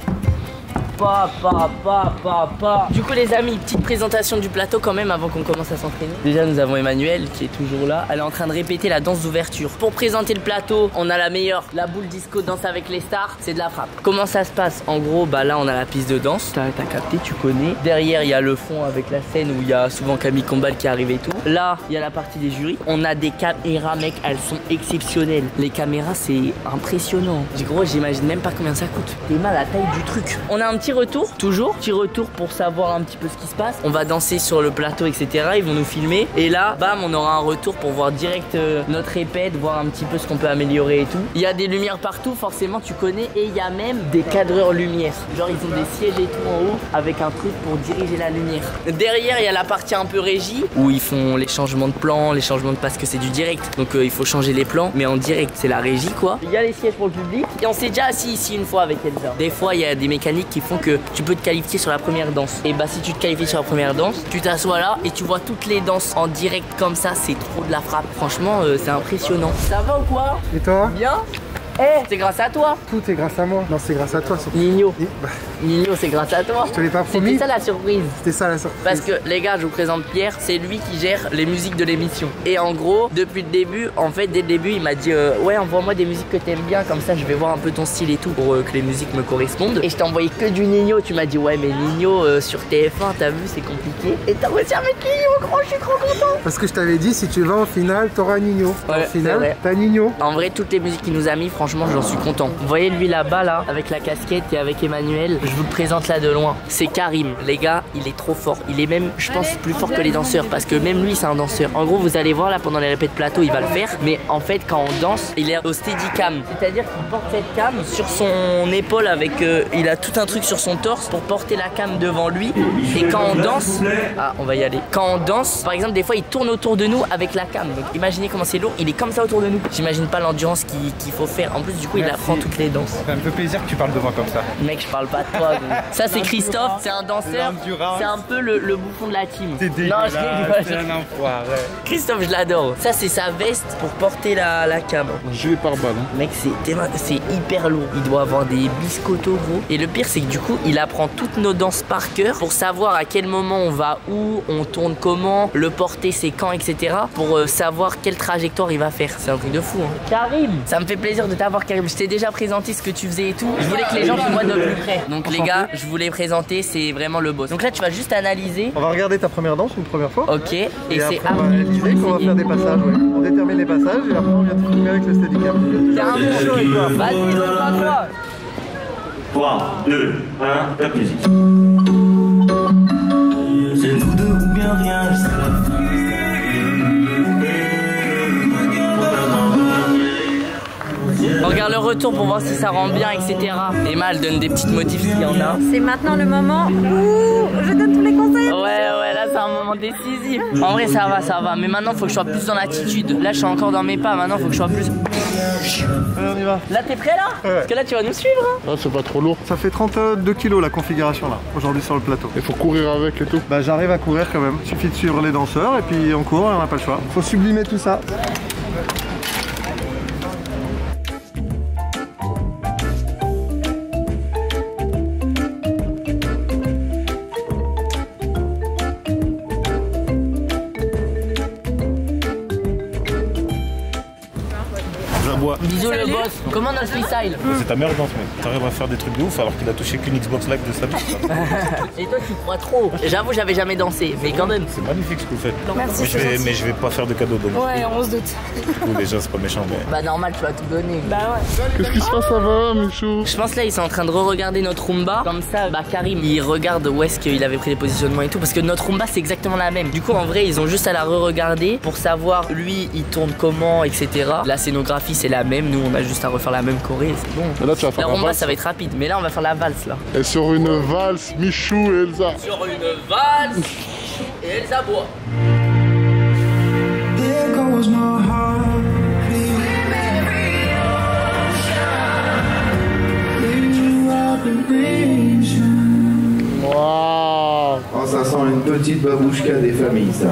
[SPEAKER 1] Pa, pa, pa, pa, pa. Du coup les amis, petite présentation du plateau quand même avant qu'on commence à s'entraîner. Déjà nous avons Emmanuel qui est toujours là. Elle est en train de répéter la danse d'ouverture. Pour présenter le plateau, on a la meilleure, la boule disco danse avec les stars, c'est de la frappe. Comment ça se passe? En gros, bah là on a la piste de danse, t'as capté, tu connais. Derrière il y a le fond avec la scène où il y a souvent Camille Combal qui arrive et tout. Là il y a la partie des jurys. On a des caméras mec, elles sont exceptionnelles. Les caméras c'est impressionnant. Gros j'imagine même pas combien ça coûte. T'es mal à la taille du truc. On a un petit retour, toujours petit retour pour savoir un petit peu ce qui se passe. On va danser sur le plateau etc. Ils vont nous filmer et là bam on aura un retour pour voir direct euh, notre répète, voir un petit peu ce qu'on peut améliorer et tout. Il y a des lumières partout forcément tu connais et il y a même des cadreurs lumière. Genre ils ont des sièges et tout en haut avec un truc pour diriger la lumière. Derrière il y a la partie un peu régie où ils font les changements de plan, les changements de parce que c'est du direct donc euh, il faut changer les plans mais en direct c'est la régie quoi. Il y a les sièges pour le public et on s'est déjà assis ici une fois avec Elsa. Des fois il y a des mécaniques qui font que tu peux te qualifier sur la première danse. Et bah si tu te qualifies sur la première danse, tu t'assois là et tu vois toutes les danses en direct comme ça, c'est trop de la frappe. Franchement, euh, c'est impressionnant. Ça va ou quoi?
[SPEAKER 11] Et toi?
[SPEAKER 1] Bien? Eh, hey, c'est grâce à toi.
[SPEAKER 11] Tout est grâce à moi. Non, c'est grâce à toi.
[SPEAKER 1] Nino.
[SPEAKER 11] Et, bah...
[SPEAKER 1] Nino, c'est grâce à toi.
[SPEAKER 11] Je te l'ai pas promis.
[SPEAKER 1] C'était ça la surprise.
[SPEAKER 11] C'était ça la surprise.
[SPEAKER 1] Parce que les gars, je vous présente Pierre, c'est lui qui gère les musiques de l'émission. Et en gros, depuis le début, en fait, dès le début, il m'a dit euh, ouais, envoie-moi des musiques que t'aimes bien, comme ça, je vais voir un peu ton style et tout pour euh, que les musiques me correspondent. Et je t'ai envoyé que du Nino. Tu m'as dit ouais, mais Nino euh, sur T F un, t'as vu, c'est compliqué. Et t'as réussi à mettre Nino, gros, je suis trop content.
[SPEAKER 11] Parce que je t'avais dit, si tu vas en finale, t'auras Nino.
[SPEAKER 1] Ouais,
[SPEAKER 11] en finale, t'as Nino.
[SPEAKER 1] En vrai, toutes les musiques qu'il nous a mis, franchement, j'en suis content. Vous voyez lui là-bas là, avec la casquette et avec Emmanuel, je vous le présente là de loin. C'est Karim. Les gars, il est trop fort. Il est même, je pense, plus fort que les danseurs parce que même lui, c'est un danseur. En gros, vous allez voir là pendant les répètes plateau, il va le faire. Mais en fait, quand on danse, il est au steadicam. C'est-à-dire qu'il porte cette cam sur son épaule avec, euh, il a tout un truc sur son torse pour porter la cam devant lui. Et quand on danse, ah, on va y aller. Quand on danse, par exemple, des fois, il tourne autour de nous avec la cam. Donc, imaginez comment c'est lourd. Il est comme ça autour de nous. J'imagine pas l'endurance qu'il qu'il faut faire. En plus, du coup, il apprend toutes les danses.
[SPEAKER 12] Ça me fait plaisir que tu parles de moi comme ça.
[SPEAKER 1] Mec, je parle pas de toi. Donc. Ça, c'est Christophe, c'est un danseur. C'est un peu le, le bouffon de la team.
[SPEAKER 12] C'est dégueulasse.
[SPEAKER 1] Non, je rigole.
[SPEAKER 12] C'est un enfoiré.
[SPEAKER 1] Christophe, je l'adore. Ça, c'est sa veste pour porter la, la cam.
[SPEAKER 2] Gilet pare-balles. Hein.
[SPEAKER 1] Mec, c'est hyper lourd. Il doit avoir des biscottos, gros. Et le pire, c'est que du coup, il apprend toutes nos danses par cœur pour savoir à quel moment on va où, on tourne comment, le porter, c'est quand, et cetera. Pour euh, savoir quelle trajectoire il va faire. C'est un truc de fou. Hein. Karim, ça me fait plaisir de t'avoir, Karim. Je t'ai déjà présenté ce que tu faisais et tout. Je voulais que les gens te voient de plus près. Donc les gars, je voulais présenter, c'est vraiment le boss. Donc là tu vas juste analyser.
[SPEAKER 11] On va regarder ta première danse une première fois.
[SPEAKER 1] Ok. Et,
[SPEAKER 11] et
[SPEAKER 1] c'est
[SPEAKER 11] après on va l'idée qu'on va faire des passages. Ouais. On détermine les passages et après on vient te filmer avec le steadicam.
[SPEAKER 1] T'es un bon show avec toi. Vas-y, donne-moi.
[SPEAKER 5] trois, deux, un, top musique.
[SPEAKER 7] C'est vous deux ou bien rien jusqu'à la fin.
[SPEAKER 1] On regarde le retour pour voir si ça rend bien, et cetera. Emma, elle donne des petites motifs s'il y en a.
[SPEAKER 6] C'est maintenant le moment où je donne tous les conseils.
[SPEAKER 1] Ouais, ouais, là c'est un moment décisif. En vrai, ça va, ça va. Mais maintenant, faut que je sois plus dans l'attitude. Là, je suis encore dans mes pas. Maintenant, faut que je sois plus.
[SPEAKER 11] Allez, on y va.
[SPEAKER 1] Là, t'es prêt là? Ouais. Parce que là, tu vas nous suivre. Hein.
[SPEAKER 2] Ah, c'est pas trop lourd.
[SPEAKER 11] Ça fait trente-deux kilos la configuration là, aujourd'hui sur le plateau.
[SPEAKER 2] Il faut courir avec et tout.
[SPEAKER 11] Bah, j'arrive à courir quand même. Il suffit de suivre les danseurs et puis on court et on n'a pas le choix. Faut sublimer tout ça.
[SPEAKER 1] Bisous le boss. Comment notre freestyle?
[SPEAKER 5] C'est ta meilleure danse, mec. T'arrives à faire des trucs de ouf alors qu'il a touché qu'une Xbox Live de sa vie.
[SPEAKER 1] Et toi, tu crois trop. J'avoue, j'avais jamais dansé, mais quand même.
[SPEAKER 5] C'est magnifique ce que vous faites.
[SPEAKER 3] Merci,
[SPEAKER 5] mais, je vais, mais je vais pas faire de cadeaux de moi.
[SPEAKER 3] Ouais, on se doute.
[SPEAKER 5] Du coup, déjà, c'est pas méchant, mais.
[SPEAKER 1] Bah, normal, tu vas tout donner.
[SPEAKER 3] Bah, ouais.
[SPEAKER 2] Qu'est-ce qui se passe, ça va, Michou?
[SPEAKER 1] Je pense là, ils sont en train de re-regarder notre Roomba. Comme ça, bah, Karim, il regarde où est-ce qu'il avait pris les positionnements et tout. Parce que notre Roomba, c'est exactement la même. Du coup, en vrai, ils ont juste à la re-regarder pour savoir, lui, il tourne comment, et cetera. La scénographie, c'est la même. Nous, on a juste à refaire la même choré, c'est bon.
[SPEAKER 2] Et là, tu vas faire
[SPEAKER 1] la
[SPEAKER 2] la
[SPEAKER 1] Roomba,
[SPEAKER 2] valse.
[SPEAKER 1] ça va être rapide. Mais là, on va faire la valse, là.
[SPEAKER 2] Et sur une valse, Michou et Elsa.
[SPEAKER 1] Sur une valse, et Elsa boit.
[SPEAKER 7] There goes my heart.
[SPEAKER 10] des familles, ça.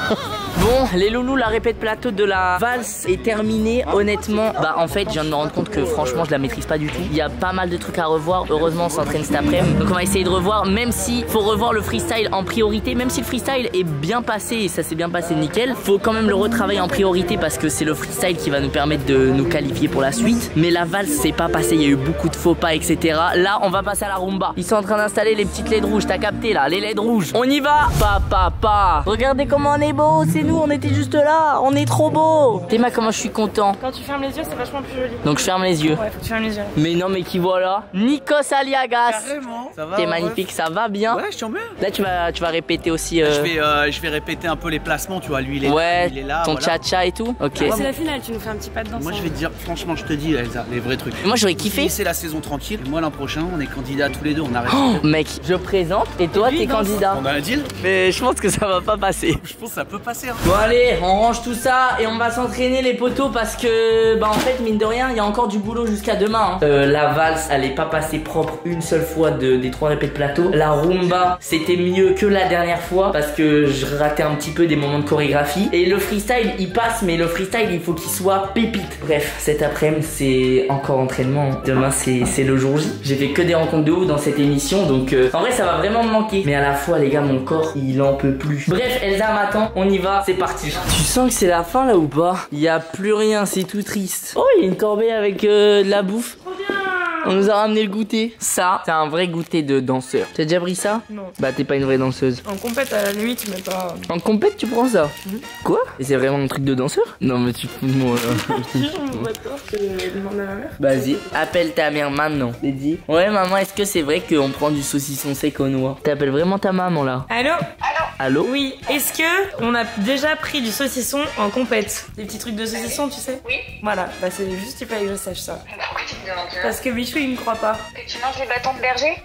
[SPEAKER 1] Bon, les loulous, la répète plateau de la valse est terminée. Honnêtement, bah en fait, je viens de me rendre compte que franchement, je la maîtrise pas du tout. Il y a pas mal de trucs à revoir. Heureusement, on s'entraîne cet après-midi. Donc on va essayer de revoir, même si faut revoir le freestyle en priorité. Même si le freestyle est bien passé et ça s'est bien passé nickel, faut quand même le retravailler en priorité parce que c'est le freestyle qui va nous permettre de nous qualifier pour la suite. Mais la valse, c'est pas passé. Il y a eu beaucoup de faux pas, et cetera. Là, on va passer à la rumba. Ils sont en train d'installer les petites L E D rouges. T'as capté là, les L E D rouges. On y va. Pa, pa, pa. Regardez comment on est beau. C'est nous, on était juste là, on est trop beau. Théma, comment je suis content.
[SPEAKER 3] Quand tu fermes les yeux, c'est vachement plus joli.
[SPEAKER 1] Donc je ferme les yeux.
[SPEAKER 3] Ouais, faut que tu fermes les yeux.
[SPEAKER 1] Mais non, mais qui voilà, Nikos Aliagas.
[SPEAKER 13] Carrément. Ça va.
[SPEAKER 1] T'es magnifique, ça va bien.
[SPEAKER 13] Ouais, je suis en bien.
[SPEAKER 1] Là, tu vas, tu vas répéter aussi. Euh...
[SPEAKER 13] Je vais, euh, je vais répéter un peu les placements. Tu vois, lui, il est
[SPEAKER 1] ouais,
[SPEAKER 13] là, il est là.
[SPEAKER 1] Ton
[SPEAKER 13] voilà.
[SPEAKER 1] cha-cha et tout. Ok.
[SPEAKER 3] Ouais, c'est la finale, tu nous fais un petit pas de danse.
[SPEAKER 13] Moi, je vais te dire, franchement, je te dis, Elsa, les vrais trucs.
[SPEAKER 1] Moi, j'aurais kiffé.
[SPEAKER 13] C'est la saison tranquille. Et moi, l'an prochain, on est candidats tous les deux. On arrête.
[SPEAKER 1] Oh, mec, je présente et toi, t'es candidat.
[SPEAKER 13] On a un deal.
[SPEAKER 1] Mais je pense que ça va pas passer.
[SPEAKER 13] Je pense que ça peut passer. Hein.
[SPEAKER 1] Bon, allez, on range tout ça et on va s'entraîner les potos parce que, bah en fait, mine de rien, il y a encore du boulot jusqu'à demain. Hein. Euh, la valse, elle est pas passée propre une seule fois de, des trois répètes plateau. La rumba, c'était mieux que la dernière fois parce que je ratais un petit peu des moments de chorégraphie. Et le freestyle, il passe, mais le freestyle, il faut qu'il soit pépite. Bref, cet après-midi, c'est encore entraînement. Demain, c'est le jour J. J'ai fait que des rencontres de ouf dans cette émission, donc euh, en vrai, ça va vraiment me manquer. Mais à la fois, les gars, mon corps, il en peut plus. Bref, Elsa m'attend, on y va, c'est parti. Tu sens que c'est la fin là ou pas? Il y a plus rien, c'est tout triste. Oh, il y a une corbeille avec euh, de la bouffe. Trop bien. On nous a ramené le goûter. Ça, c'est un vrai goûter de danseur. T'as déjà pris ça?
[SPEAKER 3] Non.
[SPEAKER 1] Bah t'es pas une vraie danseuse.
[SPEAKER 3] En compète à la limite, mais pas...
[SPEAKER 1] En compète tu prends ça?
[SPEAKER 3] Mmh.
[SPEAKER 1] Quoi? Et c'est vraiment un truc de danseur? Non mais tu fous de moi là.
[SPEAKER 3] Si j'en vois peur que je demande à ma mère.
[SPEAKER 1] Vas-y, appelle ta mère maintenant. T'es dit? Ouais maman, est-ce que c'est vrai qu'on prend du saucisson sec au noix? T'appelles vraiment ta maman là?
[SPEAKER 3] Allô?
[SPEAKER 9] Allô?
[SPEAKER 1] Allô?
[SPEAKER 3] Oui, est-ce que on a déjà pris du saucisson en compète? Des petits trucs de saucisson, tu sais?
[SPEAKER 9] Oui.
[SPEAKER 3] Voilà, bah c'est juste il fallait que je sache ça.
[SPEAKER 9] Pourquoi tu me demandes ça?
[SPEAKER 3] Parce que Bichou il me croit pas.
[SPEAKER 9] Que tu manges des bâtons de berger?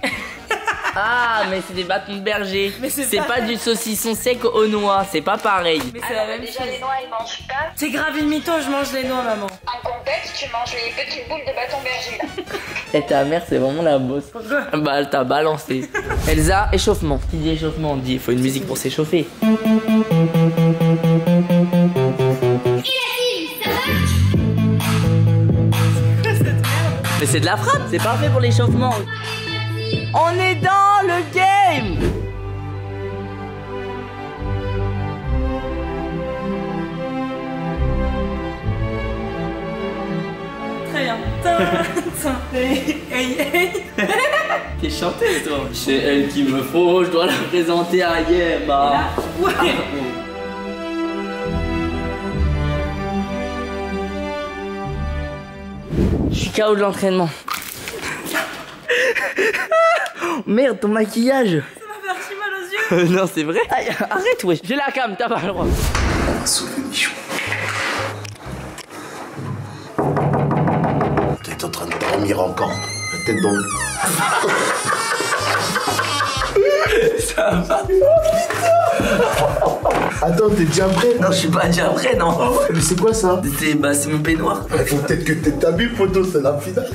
[SPEAKER 1] Ah mais c'est des bâtons de berger.
[SPEAKER 3] Mais c'est
[SPEAKER 1] C'est
[SPEAKER 3] pas...
[SPEAKER 1] pas du saucisson sec aux noix, c'est pas pareil.
[SPEAKER 3] Mais c'est la même
[SPEAKER 9] déjà,
[SPEAKER 3] chose.
[SPEAKER 9] les noix, ils mangent pas.
[SPEAKER 3] C'est grave une mytho, je mange les noix maman.
[SPEAKER 9] En compète, tu manges les petites boules de bâtons berger là.
[SPEAKER 1] Et ta mère c'est vraiment la bosse.
[SPEAKER 3] Pourquoi?
[SPEAKER 1] Bah elle t'a balancé. Elsa, échauffement. Qui dit échauffement, on dit il faut une musique pour s'échauffer. Mais c'est de la frappe, c'est parfait pour l'échauffement. On est dans le game.
[SPEAKER 3] Très bien. Hey, hey, hey.
[SPEAKER 1] T'es chanteuse toi. C'est elle qu'il me faut, je dois la présenter à Yema.
[SPEAKER 3] Ouais.
[SPEAKER 1] Je suis K O de l'entraînement. Merde, ton maquillage.
[SPEAKER 3] Ça m'a fait archi mal aux yeux.
[SPEAKER 1] Non, c'est vrai. Aïe, arrête, wesh. J'ai la cam, t'as pas le droit.
[SPEAKER 2] On va sauver Michou. T'es en train de dormir encore. La tête dans le...
[SPEAKER 1] Ça va.
[SPEAKER 2] Attends, t'es déjà prêt?
[SPEAKER 1] Non, je suis pas déjà prêt, non.
[SPEAKER 2] Mais c'est quoi ça?
[SPEAKER 1] C'est bah, c'est mon peignoir.
[SPEAKER 2] Il faut peut-être que t'aies ta bille, photo, c'est la finale.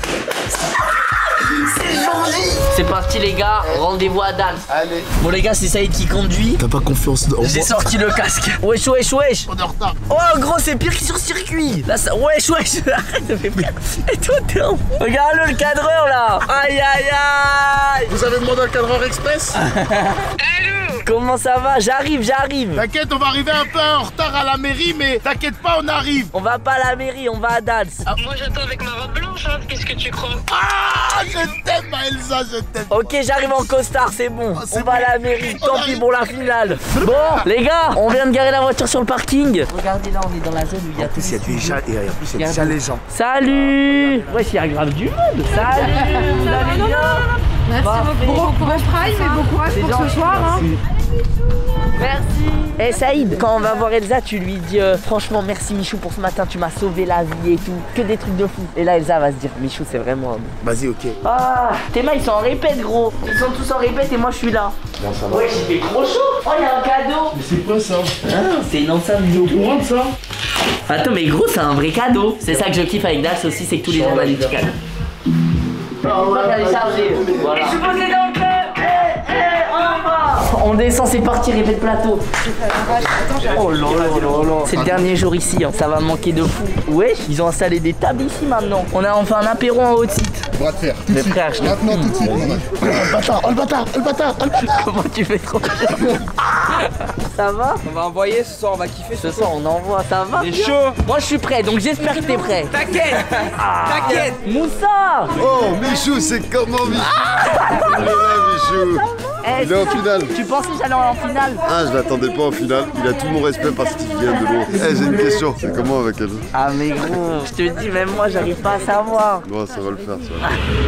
[SPEAKER 1] C'est parti les gars, rendez-vous à Dals.
[SPEAKER 2] Allez.
[SPEAKER 1] Bon les gars, c'est Saïd qui conduit.
[SPEAKER 2] T'as pas confiance en moi?
[SPEAKER 1] J'ai sorti le casque. Wesh wesh wesh.
[SPEAKER 2] On est en retard.
[SPEAKER 1] Oh gros, c'est pire que sur circuit. Là ça, wesh wesh. Arrête, ça fait peur. Et toi t'es en... Regarde-le le cadreur là. Aïe aïe aïe.
[SPEAKER 2] Vous avez demandé un cadreur express?
[SPEAKER 1] Comment ça va? J'arrive, j'arrive.
[SPEAKER 2] T'inquiète, on va arriver un peu en retard à la mairie, mais t'inquiète pas, on arrive.
[SPEAKER 1] On va pas à la mairie, on va à Dals.
[SPEAKER 9] Ah, moi j'attends avec ma robe blanche, hein. Qu'est-ce que tu crois?
[SPEAKER 2] Ah, je t'aime, Elsa, je t'aime.
[SPEAKER 1] Ok, j'arrive en costard, c'est bon.
[SPEAKER 2] Ah,
[SPEAKER 1] on va
[SPEAKER 2] bon.
[SPEAKER 1] à la mairie,
[SPEAKER 2] On
[SPEAKER 1] tant
[SPEAKER 2] arrive.
[SPEAKER 1] pis pour la finale. Bon, les gars, on vient de garer la voiture sur le parking. Regardez là, on est dans la zone où il y a tous les
[SPEAKER 2] déjà, et en plus, il y a déjà les gens.
[SPEAKER 1] Salut. Ouais, il y a grave du monde. Salut, vous allez bien?
[SPEAKER 6] Merci beaucoup. Bon courage Prime et bon courage pour ce soir. Hein.
[SPEAKER 1] Merci. Eh Saïd, quand on va voir Elsa, tu lui dis euh, franchement merci Michou pour ce matin, tu m'as sauvé la vie et tout. Que des trucs de fou. Et là Elsa va se dire Michou c'est vraiment un bon.
[SPEAKER 2] Vas-y, ok.
[SPEAKER 1] Ah, Théma ils sont en répète gros. Ils sont tous en répète et moi je suis là.
[SPEAKER 2] Non, ça va.
[SPEAKER 1] Ouais, j'ai fait trop chaud. Oh, il y a un cadeau.
[SPEAKER 2] Mais c'est quoi ça?
[SPEAKER 1] Ah, c'est une enceinte vidéo.
[SPEAKER 2] Tu vois ça?
[SPEAKER 1] Attends, mais gros, c'est un vrai cadeau. C'est ça que je kiffe avec Dax aussi, c'est que tous les gens ont des petits cadeaux.
[SPEAKER 2] Ah
[SPEAKER 1] On va aller charger. Voilà. Je suis posé dans le cœur. Eh, eh, on va. on descend, c'est parti, répète plateau. Oh là là là là. C'est le dernier jour ici, hein. Ça va manquer de fou. Wesh, ils ont installé des tables ici maintenant. On a enfin un apéro en haut de site.
[SPEAKER 2] Bras de fer.
[SPEAKER 1] Mais frère, je te
[SPEAKER 2] Maintenant, tout de suite. Oh le bâtard, oh le bâtard, oh le bâtard, oh le bâtard.
[SPEAKER 1] Comment tu fais trop Ça va?
[SPEAKER 12] On va envoyer ce soir, on va kiffer
[SPEAKER 1] Ce soir, on envoie, ça va?
[SPEAKER 12] C'est chaud.
[SPEAKER 1] Moi, je suis prêt, donc j'espère que t'es prêt.
[SPEAKER 12] T'inquiète. T'inquiète.
[SPEAKER 1] Moussa.
[SPEAKER 14] Oh, Michou, c'est comment, Michou? Il est là, Michou.
[SPEAKER 1] Eh,
[SPEAKER 14] Il est en finale.
[SPEAKER 1] Tu pensais que j'allais en finale?
[SPEAKER 14] Ah, je l'attendais pas en finale. Il a tout mon respect parce qu'il vient de loin. Eh, j'ai une question. C'est comment avec elle?
[SPEAKER 1] Ah, mais gros, je te dis, même moi, j'arrive pas à savoir.
[SPEAKER 14] Ouais, ça va le faire, ça.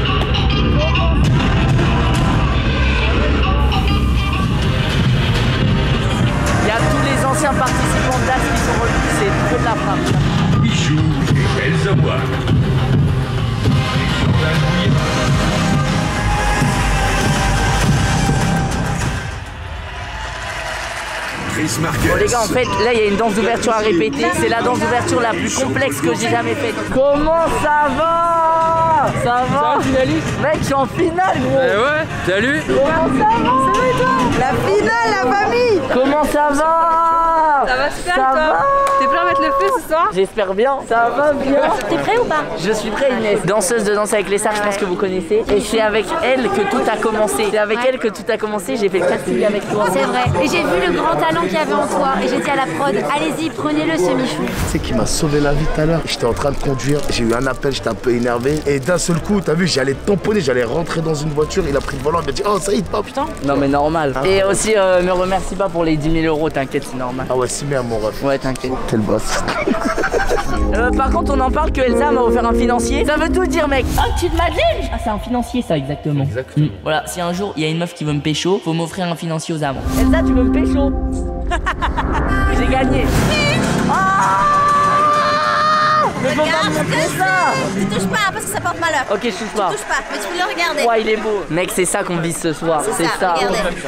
[SPEAKER 1] Il y a tous les anciens participants de D A S qui sont revenus, c'est trop de la frappe.
[SPEAKER 15] Michou et Elsa Ward. Chris Marquez.
[SPEAKER 1] Bon les gars, en fait, là il y a une danse d'ouverture à répéter. C'est la danse d'ouverture la plus complexe que j'ai jamais faite. Comment ça va? Ça va? Finaliste? Mec, je suis en finale, gros.
[SPEAKER 12] Eh ouais, salut.
[SPEAKER 1] Comment ça va? Ça va et toi?
[SPEAKER 6] La finale, la famille.
[SPEAKER 1] Comment ça va?
[SPEAKER 6] Ça va super,
[SPEAKER 1] Ça
[SPEAKER 6] toi?
[SPEAKER 1] va?
[SPEAKER 6] T'es prêt à mettre le feu ce soir?
[SPEAKER 1] J'espère bien. Ça va bien.
[SPEAKER 6] T'es prêt ou pas?
[SPEAKER 1] Je suis prêt, Inès. Danseuse de Danse avec les stars, je pense que vous connaissez. Et c'est avec elle que tout a commencé. C'est avec elle que tout a commencé. J'ai fait le casting avec toi.
[SPEAKER 16] C'est vrai. Et j'ai vu le grand talent qu'il y avait en toi. Et j'ai dit à la prod, allez-y, prenez-le ce Michou.
[SPEAKER 17] Tu sais qui m'a sauvé la vie tout à l'heure? J'étais en train de conduire, j'ai eu un appel, j'étais un peu énervé. Et d'un seul coup, t'as vu, j'allais tamponner, j'allais rentrer dans une voiture. Il a pris le volant, il m'a dit, oh ça y est, pas putain.
[SPEAKER 1] Non mais normal.
[SPEAKER 17] Ah.
[SPEAKER 1] Et aussi, euh, me remercie pas pour les dix mille euros, t'inquiète, c'est normal.
[SPEAKER 17] Ah ouais, c'est bien mon ref.
[SPEAKER 1] Ouais, t'inquiète.
[SPEAKER 17] Quel boss.
[SPEAKER 1] Euh, par contre, on en parle que Elsa m'a offert un financier. Ça veut tout dire, mec. Ah, tu de Madeleine. Ah, c'est un financier, ça, exactement. Exactement. Mmh. Voilà, si un jour il y a une meuf qui veut me pécho, faut m'offrir un financier aux amants. Elsa, tu veux me pécho? J'ai gagné. Ah! Mais faut pas me montrer ça.
[SPEAKER 16] Tu touches pas parce que ça porte malheur.
[SPEAKER 1] Ok, je touche pas.
[SPEAKER 16] Tu touches pas, mais tu peux le regarder.
[SPEAKER 1] Ouais, il est beau. Mec, c'est ça qu'on vise ce soir.
[SPEAKER 16] C'est ça, regardez.
[SPEAKER 1] Ça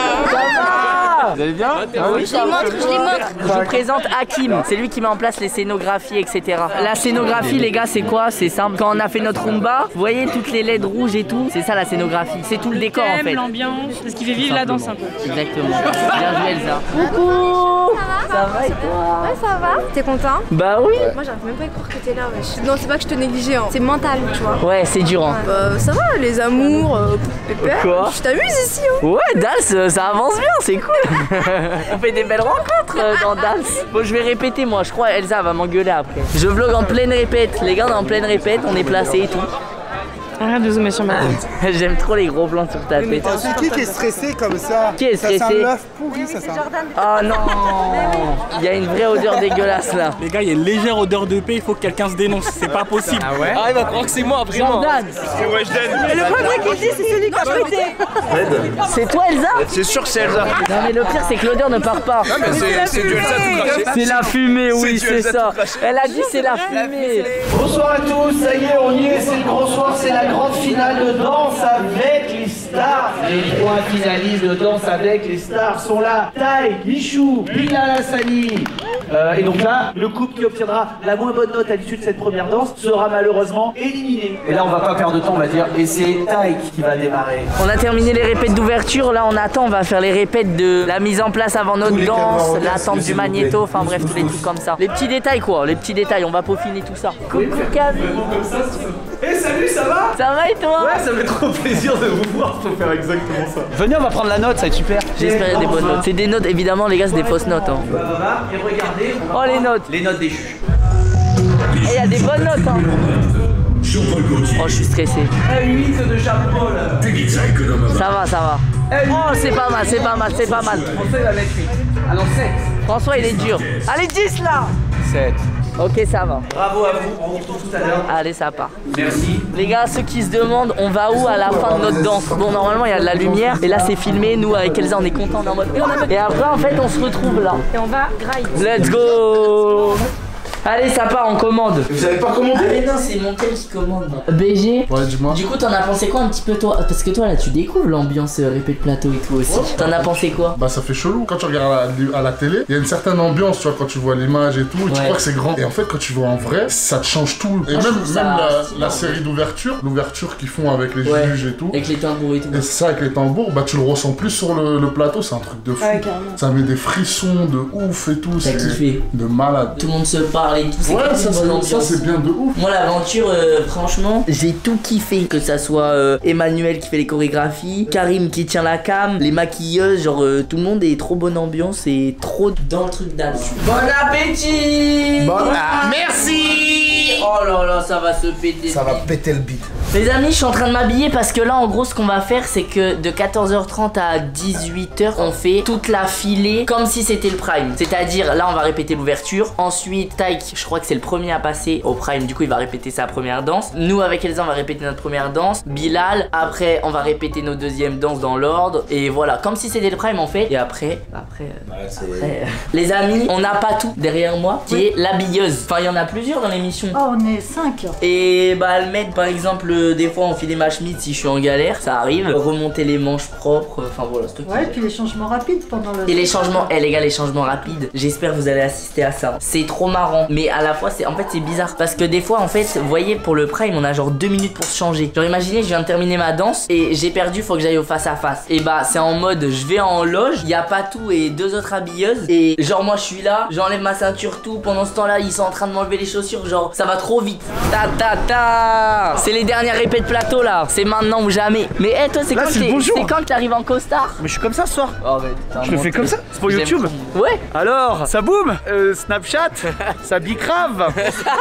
[SPEAKER 1] va?
[SPEAKER 17] Vous allez bien?
[SPEAKER 1] Ah oui,
[SPEAKER 16] Je les montre, je les montre.
[SPEAKER 1] Je vous présente Hakim, c'est lui qui met en place les scénographies, et cetera. La scénographie, les gars, c'est quoi? C'est simple. Quand on a fait notre Rumba, vous voyez toutes les L E D rouges et tout, c'est ça la scénographie. C'est tout le décor en fait.
[SPEAKER 3] L'ambiance, c'est ce qui fait vivre la danse un peu.
[SPEAKER 1] Exactement. Bien joué, Elsa. Coucou. Ça va et toi?
[SPEAKER 16] Ouais, ça va. T'es content?
[SPEAKER 1] Bah oui.
[SPEAKER 16] Moi, j'arrive même pas à y croire que t'es là, wesh. Non, c'est pas que je te négligeais, hein. C'est mental, tu vois.
[SPEAKER 1] Ouais, c'est dur. Hein.
[SPEAKER 16] Bah, ça va, les amours, euh, pépère.
[SPEAKER 1] Quoi?
[SPEAKER 16] Je t'amuse ici, hein.
[SPEAKER 1] Ouais, Dals, ça avance bien, c'est cool. On fait des belles rencontres euh, dans Dals. Bon, je vais répéter, moi, je crois Elsa va m'engueuler après. Je vlog en pleine répète. Les gars, on est en pleine répète, on est placés et tout.
[SPEAKER 3] Arrête de zoomer sur ma tête.
[SPEAKER 1] J'aime trop les gros plans sur ta tête.
[SPEAKER 18] C'est qui qui est stressé comme ça?
[SPEAKER 1] Qui est stressé?
[SPEAKER 18] Ça sent l'œuf pourri, ça sent.
[SPEAKER 1] Oh non. Il y a une vraie odeur dégueulasse là.
[SPEAKER 12] Les gars, il y a une légère odeur de paix, il faut que quelqu'un se dénonce, c'est pas possible.
[SPEAKER 13] Ah ouais?
[SPEAKER 12] Ah, il va croire que c'est moi, vraiment.
[SPEAKER 1] Jordan.
[SPEAKER 12] C'est Weshden.
[SPEAKER 3] Et le premier qui dit, c'est celui qui a pété.
[SPEAKER 1] C'est toi Elsa?
[SPEAKER 10] C'est sûr que c'est Elsa.
[SPEAKER 1] Non mais le pire c'est que l'odeur ne part pas.
[SPEAKER 10] Non mais c'est du Elsa tout craché.
[SPEAKER 1] C'est la fumée, oui c'est ça. Elle a dit c'est la fumée.
[SPEAKER 19] Bonsoir à tous, ça y est, on y est, c'est le grand soir, c'est la grande finale de Danse avec les stars. Les trois finalistes de Danse avec les stars sont là. Taï, Michou, Bilal Hassani. Euh, et donc là, le couple qui obtiendra la moins bonne note à l'issue de cette première danse sera malheureusement éliminé. Et là, on va pas perdre de temps, on va dire, et c'est Taï qui va démarrer.
[SPEAKER 1] On a terminé les répètes d'ouverture, là on attend, on va faire les répètes de la mise en place avant notre danse, l'attente du magnéto, enfin bref, tous les trucs comme ça. Les petits détails quoi, les petits détails, on va peaufiner tout ça. Coucou Camille.
[SPEAKER 19] Eh salut, ça va?
[SPEAKER 1] Ça va et toi?
[SPEAKER 19] Ouais, ça me fait trop plaisir de vous voir, faut faire exactement ça.
[SPEAKER 13] Venez, on va prendre la note, ça va être super.
[SPEAKER 1] J'espère des bonnes notes. C'est des notes, évidemment les gars, c'est des fausses notes. Hein.
[SPEAKER 19] Et regardez.
[SPEAKER 1] Oh les notes.
[SPEAKER 13] Les notes des juges.
[SPEAKER 1] Et il y a des bonnes notes hein. Oh je suis stressé.
[SPEAKER 19] huit de Jean-Paul.
[SPEAKER 1] Ça va, ça va. Oh c'est pas mal, c'est pas mal, c'est pas mal.
[SPEAKER 19] François il va mettre huit. Ah non, sept.
[SPEAKER 1] François il est dur. Allez dix là.
[SPEAKER 13] sept.
[SPEAKER 1] Ok ça va.
[SPEAKER 19] Bravo à vous, on vous retrouve tout à l'heure.
[SPEAKER 1] Allez ça part.
[SPEAKER 19] Merci.
[SPEAKER 1] Les gars, ceux qui se demandent, on va où à la fin de notre danse? Bon normalement il y a de la lumière et là c'est filmé, nous avec Elsa on est contents, on est en mode. Et après en fait on se retrouve là.
[SPEAKER 3] Et on va grailler.
[SPEAKER 1] Let's go. Allez, ça part, on commande.
[SPEAKER 2] Vous avez pas commandé?
[SPEAKER 1] Ah mais non, c'est mon tel qui commande. B G.
[SPEAKER 2] Ouais, dis-moi.
[SPEAKER 1] Du coup, t'en as pensé quoi un petit peu toi? Parce que toi là, tu découvres l'ambiance euh, répète plateau et tout aussi. Ouais. T'en as pensé quoi?
[SPEAKER 2] Bah ça fait chelou. Quand tu regardes à la, à la télé, il y a une certaine ambiance, tu vois, quand tu vois l'image et tout, et ouais. tu crois que c'est grand. Et en fait, quand tu vois en vrai, ça te change tout. Et ah, même, même la, la série d'ouverture, l'ouverture qu'ils font avec les ouais. juges et tout.
[SPEAKER 1] Avec les tambours et tout.
[SPEAKER 2] Et ça, avec les tambours, bah tu le ressens plus sur le, le plateau, c'est un truc de fou. Ouais, ça met des frissons de ouf et tout.
[SPEAKER 1] T'as kiffé?
[SPEAKER 2] De malade.
[SPEAKER 1] Tout le monde se parle et tout.
[SPEAKER 2] Ouais, ça, ça c'est bien de ouf.
[SPEAKER 1] Moi, l'aventure, euh, franchement, j'ai tout kiffé. Que ça soit euh, Emmanuel qui fait les chorégraphies, Karim qui tient la cam, les maquilleuses, genre euh, tout le monde est trop bonne ambiance et trop dans le truc d'Al. Bon appétit.
[SPEAKER 17] Bon ah, merci.
[SPEAKER 1] Oh là là, ça va se péter.
[SPEAKER 17] Ça va péter le bide.
[SPEAKER 1] Les amis, je suis en train de m'habiller parce que là, en gros, ce qu'on va faire, c'est que de quatorze heures trente à dix-huit heures, on fait toute la filée comme si c'était le prime. C'est-à-dire, là, on va répéter l'ouverture. Ensuite, Taïk, je crois que c'est le premier à passer au prime. Du coup, il va répéter sa première danse. Nous, avec Elsa, on va répéter notre première danse. Bilal, après, on va répéter nos deuxièmes danses dans l'ordre. Et voilà, comme si c'était le prime, en fait. Et après, après, ouais, après les amis, on n'a pas tout derrière moi, qui oui. est l'habilleuse. Enfin, il y en a plusieurs dans l'émission.
[SPEAKER 20] Oh, on est cinq.
[SPEAKER 1] Et bah, elle m'aide, par exemple, des fois, on filait ma chemise si je suis en galère, ça arrive. Remonter les manches propres, enfin voilà, c'est
[SPEAKER 20] ouais, et puis les changements rapides pendant le.
[SPEAKER 1] Et les changements, eh les gars, les changements rapides, j'espère que vous allez assister à ça. C'est trop marrant, mais à la fois, c'est en fait, c'est bizarre. Parce que des fois, en fait, vous voyez, pour le prime, on a genre deux minutes pour se changer. Genre, imaginez, je viens de terminer ma danse et j'ai perdu, faut que j'aille au face à face. Et bah, c'est en mode, je vais en loge, il y a Patou et deux autres habilleuses. Et genre, moi, je suis là, j'enlève ma ceinture, tout. Pendant ce temps-là, ils sont en train de m'enlever les chaussures, genre, ça va trop vite. Ta ta ta. C'est les dernières répètes plateau là, c'est maintenant ou jamais. Mais hé hey, toi c'est quand c'est quand que t'arrives en costard?
[SPEAKER 13] Mais je suis comme ça ce soir.
[SPEAKER 1] Oh, mais
[SPEAKER 13] je le fais comme ça. C'est pour YouTube.
[SPEAKER 1] Ouais.
[SPEAKER 13] Alors, ça boum, euh, Snapchat, ça bicrave.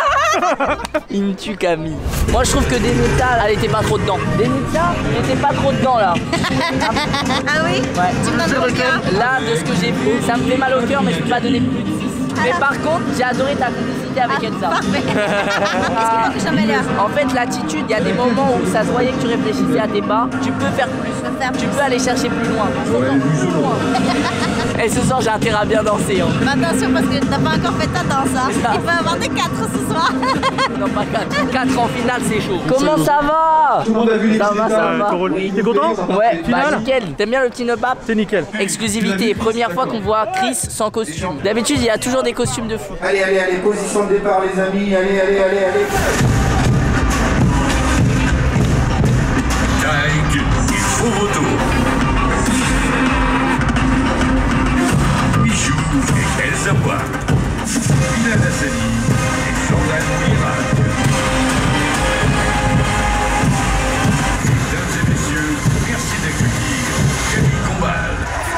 [SPEAKER 1] Il me tue Camille. Moi je trouve que Denita, elle était pas trop dedans. Denita, elle était pas trop dedans là.
[SPEAKER 16] Ah oui?
[SPEAKER 1] Ouais.
[SPEAKER 16] Tu me donnes le cœur?
[SPEAKER 1] Là de ce que j'ai vu, ça me fait mal au cœur mais je peux pas donner plus de six. Mais par contre, j'ai adoré ta complicité avec
[SPEAKER 16] ah,
[SPEAKER 1] Elsa.
[SPEAKER 16] Parfait. Qu'est-ce que j'améliore?
[SPEAKER 1] En fait, l'attitude, il y a des moments où ça se voyait que tu réfléchissais à tes pas. Tu peux faire plus.
[SPEAKER 16] Je peux faire
[SPEAKER 1] tu
[SPEAKER 16] plus.
[SPEAKER 1] peux aller chercher plus loin.
[SPEAKER 2] Ouais,
[SPEAKER 1] plus loin. Et ce soir, j'ai intérêt à bien danser. Hein.
[SPEAKER 16] Mais attention, parce que t'as pas encore fait ta danse. Hein. Il peut y avoir des quatre ce soir.
[SPEAKER 1] Non, pas quatre. quatre en finale, c'est chaud. Comment ça va?
[SPEAKER 18] Tout le monde a vu les
[SPEAKER 1] Ça va, ça va.
[SPEAKER 18] Oui. T'es content?
[SPEAKER 1] Ouais, bah nickel. T'aimes bien le petit nœud-pape?
[SPEAKER 18] C'est nickel.
[SPEAKER 1] Exclusivité. Première fois qu'on voit Chris sans costume. D'habitude, il y a toujours des costumes de fou.
[SPEAKER 19] Allez, allez, allez, position de départ les amis, allez, allez, allez, allez.
[SPEAKER 15] Taïk, il faut vos tours. Michou et Elsa Bois. Bilal Hassani et Jordan Miracle. Mesdames et messieurs, merci d'accueillir Camille Combal.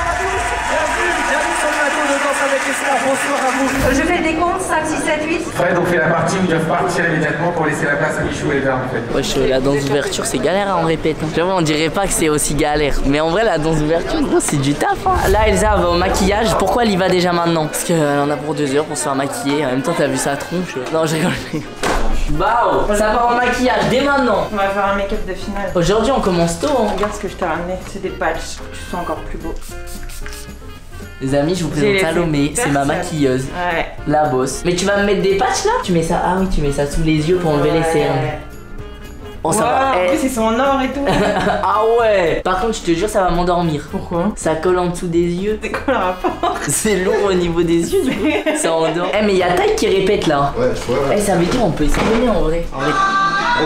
[SPEAKER 6] Bonsoir à vous. Je fais le décompte, cinq, six, sept, huit.
[SPEAKER 19] Fred, on fait la partie où ils doivent partir immédiatement pour laisser la place à Michou et Elsa en fait.
[SPEAKER 1] Wesh, la danse d'ouverture c'est galère hein, on répète. Hein. J'avoue on dirait pas que c'est aussi galère. Mais en vrai la danse d'ouverture c'est du taf hein. Là Elsa va au maquillage. Pourquoi elle y va déjà maintenant? Parce qu'elle en a pour deux heures pour se faire maquiller. En même temps t'as vu sa tronche. Non je rigole. Bao, ça part en maquillage dès maintenant.
[SPEAKER 3] On va faire un make-up de finale.
[SPEAKER 1] Aujourd'hui on commence tôt hein.
[SPEAKER 3] Regarde ce que je t'ai ramené, c'est des patchs. Tu sois encore plus beau.
[SPEAKER 1] Les amis, je vous présente Salomé, c'est ma maquilleuse,
[SPEAKER 3] ouais.
[SPEAKER 1] La bosse. Mais tu vas me mettre des patchs là? Tu mets ça, ah oui, tu mets ça sous les yeux pour enlever ouais. les cernes. Oh ça wow, va.
[SPEAKER 3] En plus c'est son or et tout.
[SPEAKER 1] Ah ouais. Par contre, je te jure, ça va m'endormir.
[SPEAKER 3] Pourquoi?
[SPEAKER 1] Ça colle en dessous des yeux.
[SPEAKER 3] C'est quoi le rapport?
[SPEAKER 1] C'est lourd au niveau des yeux, du coup. Ça endort. Eh, mais il y a Taïk qui répète là.
[SPEAKER 2] Ouais, je vois.
[SPEAKER 1] Eh, ça veut dire on peut essayer en vrai. En vrai. Oh.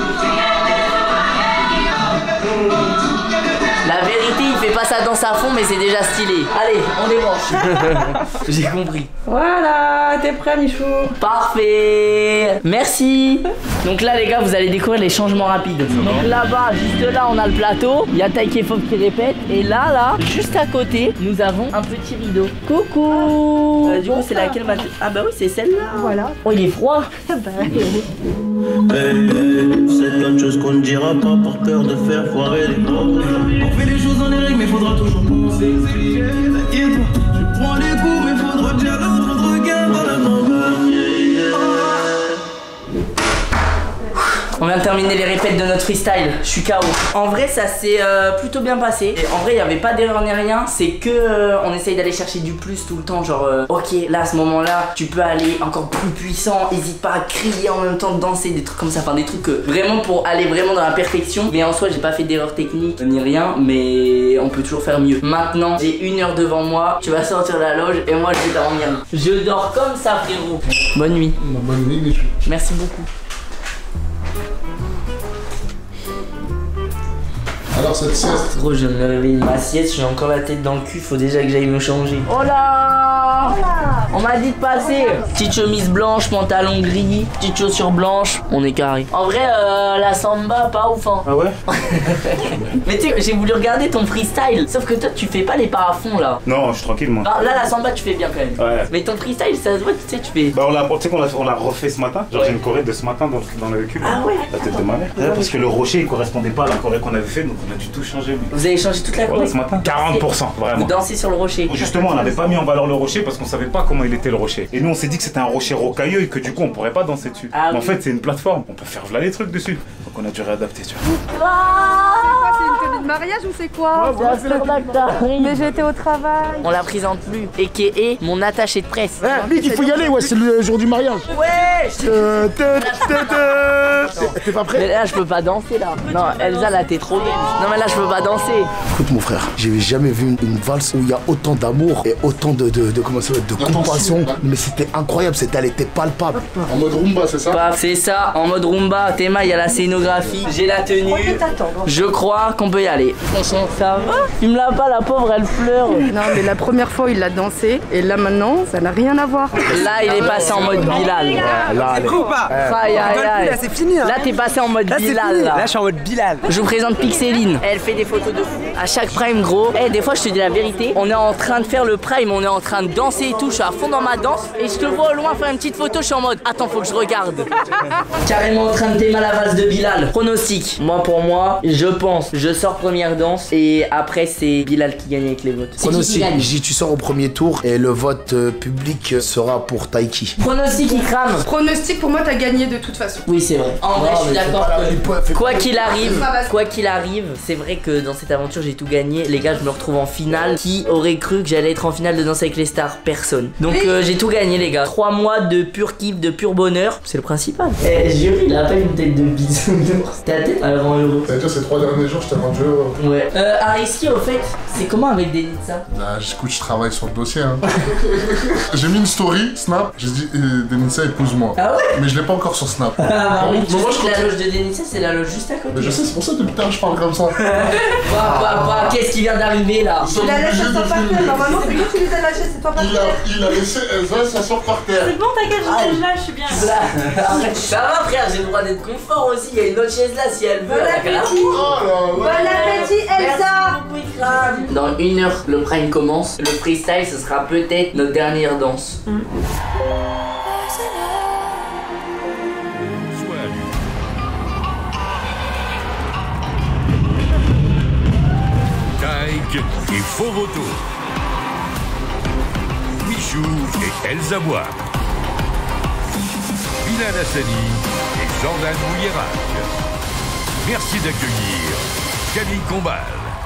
[SPEAKER 1] La vérité, il fait pas sa danse à fond, mais c'est déjà stylé. Allez, on débranche. J'ai compris.
[SPEAKER 3] Voilà, t'es prêt, Michou?
[SPEAKER 1] Parfait. Merci. Donc là, les gars, vous allez découvrir les changements rapides. Donc là-bas, juste là, on a le plateau. Il y a Taïk et Fauve qui répète. Et là, là, juste à côté, nous avons un petit rideau. Coucou. Euh, du coup, c'est laquelle ma... Ah bah oui, c'est celle-là.
[SPEAKER 20] Voilà.
[SPEAKER 1] Oh, il est froid.
[SPEAKER 7] Hey, hey, c'est plein de choses qu'on ne dira pas par peur de faire foirer les portes. On fait les choses dans les règles, mais faudra toujours commencer. T'inquiète-toi, je prends les coups, mais faudra dire l'autre regard dans la main.
[SPEAKER 1] On vient de terminer les répètes de notre freestyle. Je suis K O. En vrai, ça s'est euh, plutôt bien passé. Et en vrai, il n'y avait pas d'erreur ni rien. C'est que euh, on essaye d'aller chercher du plus tout le temps. Genre, euh, ok, là, à ce moment-là, tu peux aller encore plus puissant. Hésite pas à crier en même temps, de danser, des trucs comme ça. Enfin, des trucs euh, vraiment pour aller vraiment dans la perfection. Mais en soi, j'ai pas fait d'erreur technique ni rien. Mais on peut toujours faire mieux. Maintenant, j'ai une heure devant moi. Tu vas sortir de la loge et moi, je vais dormir. Je dors comme ça, frérot. Bonne nuit.
[SPEAKER 2] Bonne nuit, Michou.
[SPEAKER 1] Merci beaucoup.
[SPEAKER 2] Alors cette sieste.
[SPEAKER 1] Gros, je viens de me réveiller. Ma sieste, j'ai encore la tête dans le cul, faut déjà que j'aille me changer. Oh là, on m'a dit de passer. Petite chemise blanche, pantalon gris, petite chaussure blanche, on est carré. En vrai, euh, la samba, pas ouf hein.
[SPEAKER 5] Ah ouais.
[SPEAKER 1] Mais tu sais, j'ai voulu regarder ton freestyle, sauf que toi, tu fais pas les pas à fond là.
[SPEAKER 5] Non, je suis tranquille moi.
[SPEAKER 1] Non, là, la samba, tu fais bien quand même.
[SPEAKER 5] Ouais.
[SPEAKER 1] Mais ton freestyle, ça se voit, tu sais, tu fais.
[SPEAKER 5] Bah on l'a, tu sais qu'on l'a, on l'a refait ce matin. Genre ouais. J'ai une choré de ce matin dans, dans le cul.
[SPEAKER 1] Ah ouais.
[SPEAKER 5] La tête de ma mère. Ouais, parce que le rocher il correspondait pas à la choré qu'on avait fait, donc on a dû tout changer. Mais...
[SPEAKER 1] Vous avez changé toute la choré
[SPEAKER 5] ouais, ce matin. quarante pour cent vraiment.
[SPEAKER 1] Vous dansez sur le rocher.
[SPEAKER 5] Justement, on n'avait pas mis en valeur le rocher parce qu'on savait pas comment il était le rocher. Et nous on s'est dit que c'était un rocher rocailleux et que du coup on pourrait pas danser dessus. Ah, mais oui. En fait c'est une plateforme, on peut faire là les trucs dessus. Donc on a dû réadapter, tu vois.
[SPEAKER 6] C'est une tenue de mariage ou c'est quoi?
[SPEAKER 1] Ouais, c'est la
[SPEAKER 6] Mais j'étais au travail.
[SPEAKER 1] On la présente plus. Et qui est mon attaché de presse.
[SPEAKER 17] Ouais, vite, il faut y aller, ouais, c'est le jour du mariage.
[SPEAKER 1] Ouais.
[SPEAKER 17] T'es pas prêt?
[SPEAKER 1] Mais là, je peux pas danser là. Non, Elsa, là, t'es trop belle. Non, mais là, je peux pas danser.
[SPEAKER 17] Écoute, mon frère, j'ai jamais vu une, une valse où il y a autant d'amour et autant de, de, de, comment ça va, de compassion. Mais c'était incroyable, c'était, elle était palpable.
[SPEAKER 2] En mode rumba, c'est ça?
[SPEAKER 1] C'est ça, en mode rumba. Théma, il y a la scénographie, j'ai la tenue. Je crois qu'on peut y aller. Ça va? Tu me l'as pas, la pauvre, elle pleure.
[SPEAKER 6] Non, mais la première fois, il l'a dansé. Et là, maintenant, ça n'a rien à voir.
[SPEAKER 1] Là, il est passé en mode Bilal.
[SPEAKER 4] Là, c'est ou pas?
[SPEAKER 1] Aïe, aïe, aïe.
[SPEAKER 4] Là, c'est fini. Hein.
[SPEAKER 1] Là, t'es passé en mode
[SPEAKER 4] là,
[SPEAKER 1] Bilal.
[SPEAKER 4] Là. là, je suis en mode Bilal.
[SPEAKER 1] Je vous présente Pixeline. Elle fait des photos de fou. À chaque prime, gros. Eh, hey, des fois, je te dis la vérité. On est en train de faire le prime, on est en train de danser et tout. Je suis à fond dans ma danse. Et je te vois au loin faire une petite photo. Je suis en mode, attends, faut que je regarde. Carrément en train de t'aimer la valse de Bilal. Pronostic. Moi, pour moi, je pense, je sors première danse. Et après, c'est Bilal qui gagne avec les votes.
[SPEAKER 17] Pronostic. J'ai tu sors au premier tour et le vote euh, public sera pour Taiki.
[SPEAKER 1] Pronostic, il crame.
[SPEAKER 6] Pronostic, pour moi, t'as gagné de toute façon.
[SPEAKER 1] Oui, c'est vrai. En vrai, je suis d'accord. Quoi qu'il arrive, quoi qu'il arrive, c'est vrai que dans cette aventure, j'ai tout gagné. Les gars, je me retrouve en finale. Qui aurait cru que j'allais être en finale de Danse avec les stars? Personne. Donc, euh, j'ai tout gagné, les gars. Trois mois de pur kiff, de pur bonheur. C'est le principal. Eh, jury, il a pas une tête de bisounours. Ta tête, elle rend heureux.
[SPEAKER 2] Ça veut dire, ces trois derniers jours, je t'ai rendu heureux.
[SPEAKER 1] Ouais. Euh, Ariski, au fait, c'est comment avec Denitsa?
[SPEAKER 2] Bah, écoute, je travaille sur le dossier. Hein. J'ai mis une story, Snap. J'ai dit, eh, Denitsa, épouse-moi.
[SPEAKER 1] Ah ouais?
[SPEAKER 2] Mais je l'ai pas encore sur Snap.
[SPEAKER 1] Ah bah oui, tu
[SPEAKER 2] moi,
[SPEAKER 1] sais
[SPEAKER 2] je
[SPEAKER 1] que la loge de Denitsa, c'est la loge juste à côté.
[SPEAKER 2] Mais je sais, c'est pour ça que depuis tard, je parle comme ça.
[SPEAKER 1] Bah, bah, bah, qu'est-ce qui vient d'arriver là?
[SPEAKER 6] Il a laissé son partenaire. Normalement, c'est lui qui les a lâchés, c'est toi pas
[SPEAKER 2] il a, il a laissé Elsa s'asseoir par terre.
[SPEAKER 3] C'est bon, t'inquiète, je là, je suis bien.
[SPEAKER 1] Ça va, frère, j'ai le droit d'être confort aussi. Il y a une autre chaise là si elle veut.
[SPEAKER 6] Bon appétit. Bon appétit, Elsa.
[SPEAKER 1] Dans une heure, le prime commence. Le freestyle, ce sera peut-être notre dernière danse. Mm.
[SPEAKER 15] Taïk et Foroto. Michou et Elsa Bois. Bilal Hassani et Jordan Mouillerac. Merci d'accueillir Camille Combal.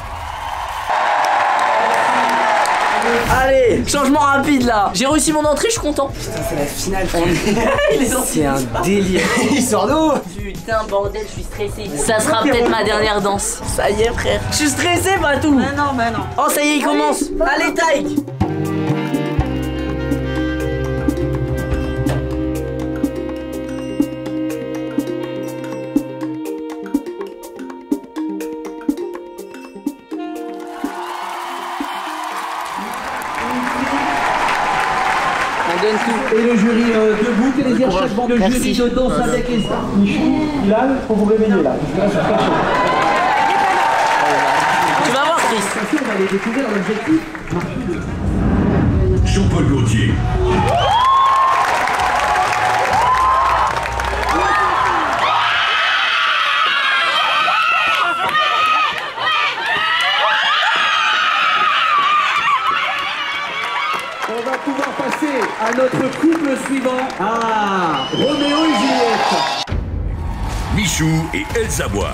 [SPEAKER 1] Allez, changement rapide là. J'ai réussi mon entrée, je suis content.
[SPEAKER 4] Putain, c'est la finale.
[SPEAKER 1] C'est un délire.
[SPEAKER 4] Il sort d'où?
[SPEAKER 1] Putain, bordel, je suis stressé. Ça sera peut-être ma dernière danse. Ça y est, frère. Je suis stressé, pas tout.
[SPEAKER 3] Bah non, bah non.
[SPEAKER 1] Oh, ça y est, il commence. Allez, Taïk.
[SPEAKER 19] Et le jury euh, debout, quel est dire changement de jury de danse avec les stars? Michou, Bilal, faut vous réveiller là.
[SPEAKER 1] Tu vas voir, Chris.
[SPEAKER 19] On va aller découvrir l'objectif.
[SPEAKER 15] Jean-Paul Gaultier.
[SPEAKER 19] On va pouvoir passer à notre couple suivant. Ah, Roméo et Juliette.
[SPEAKER 15] Michou et Elsa Bois.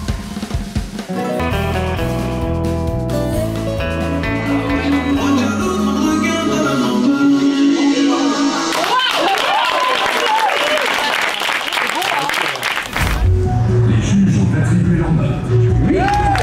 [SPEAKER 15] Les juges ont attribué leur note. Oui.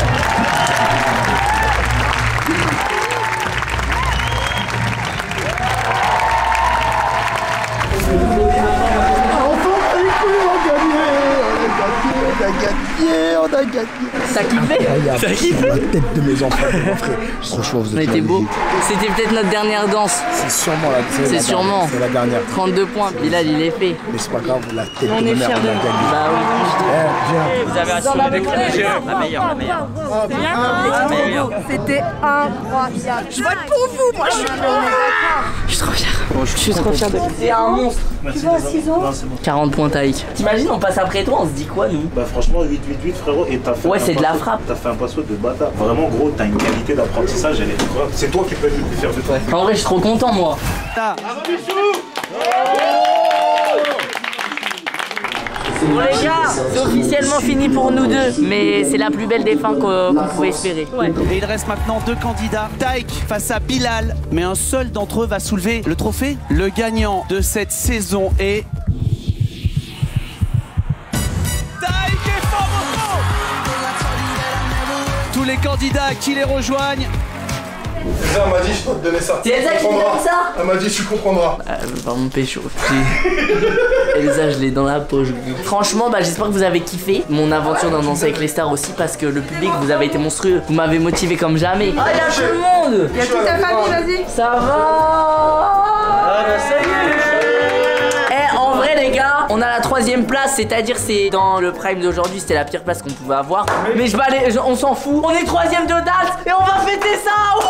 [SPEAKER 17] On a gagné, on a gagné.
[SPEAKER 1] T'as kiffé? T'as kiffé?
[SPEAKER 17] La tête de mes enfants, mon frère. Franchement, vous
[SPEAKER 1] On
[SPEAKER 17] êtes
[SPEAKER 1] était beau. C'était peut-être notre dernière danse.
[SPEAKER 17] C'est sûrement la dernière.
[SPEAKER 1] C'est sûrement.
[SPEAKER 17] C'est la dernière.
[SPEAKER 1] trente-deux points. Bilal, il est fait.
[SPEAKER 17] Mais c'est pas grave, la tête
[SPEAKER 1] On
[SPEAKER 17] de
[SPEAKER 1] est
[SPEAKER 17] ma mère,
[SPEAKER 1] fiers
[SPEAKER 17] on
[SPEAKER 1] de
[SPEAKER 17] a
[SPEAKER 1] nous.
[SPEAKER 17] gagné.
[SPEAKER 1] Bah oui.
[SPEAKER 17] Eh, viens.
[SPEAKER 1] Vous avez assuré des congés. La meilleure, la meilleure. La meilleure.
[SPEAKER 6] C'était incroyable. Je vote pour vous, moi je suis
[SPEAKER 1] Je suis trop fier. Je suis trop fier de vous. C'est un monstre.
[SPEAKER 12] Merci les amis. Non, c'est bon.
[SPEAKER 1] quarante points Taïk. T'imagines, on passe après toi, on se dit quoi nous?
[SPEAKER 5] Bah franchement huit huit huit frérot et t'as fait
[SPEAKER 1] Ouais,
[SPEAKER 5] un
[SPEAKER 1] c'est de la
[SPEAKER 5] passo-
[SPEAKER 1] frappe.
[SPEAKER 5] T'as fait un passo de bâtard. Vraiment gros, t'as une qualité d'apprentissage, elle est incroyable. C'est toi qui peux être le plus fier de toi.
[SPEAKER 1] En vrai, je suis trop content moi. Bon les gars, c'est officiellement fini pour nous deux, mais c'est la plus belle des fins qu'on qu'on pouvait espérer. Ouais.
[SPEAKER 19] Et il reste maintenant deux candidats, Taïk face à Bilal, mais un seul d'entre eux va soulever le trophée. Le gagnant de cette saison est... Taïk et Famoso. Tous les candidats qui les rejoignent.
[SPEAKER 2] Elsa m'a dit je dois te donner ça.
[SPEAKER 1] C'est Elsa qui te donne ça?
[SPEAKER 2] Elle m'a dit tu comprendras.
[SPEAKER 1] Euh, pardon, pécho. Elsa, je l'ai dans la poche. Franchement, bah, j'espère que vous avez kiffé mon aventure dans Danser avec les stars aussi parce que le public, vous avez été monstrueux. Vous m'avez motivé comme jamais. Ah, il y a tout le monde.
[SPEAKER 6] Il y a toute ta famille, vas-y.
[SPEAKER 1] Ça va. Eh, en vrai, les gars, on a la troisième place, c'est-à-dire c'est dans le prime d'aujourd'hui, c'était la pire place qu'on pouvait avoir. Mais je vais aller, je- on s'en fout. On est troisième de date et on va fêter ça. Wouh.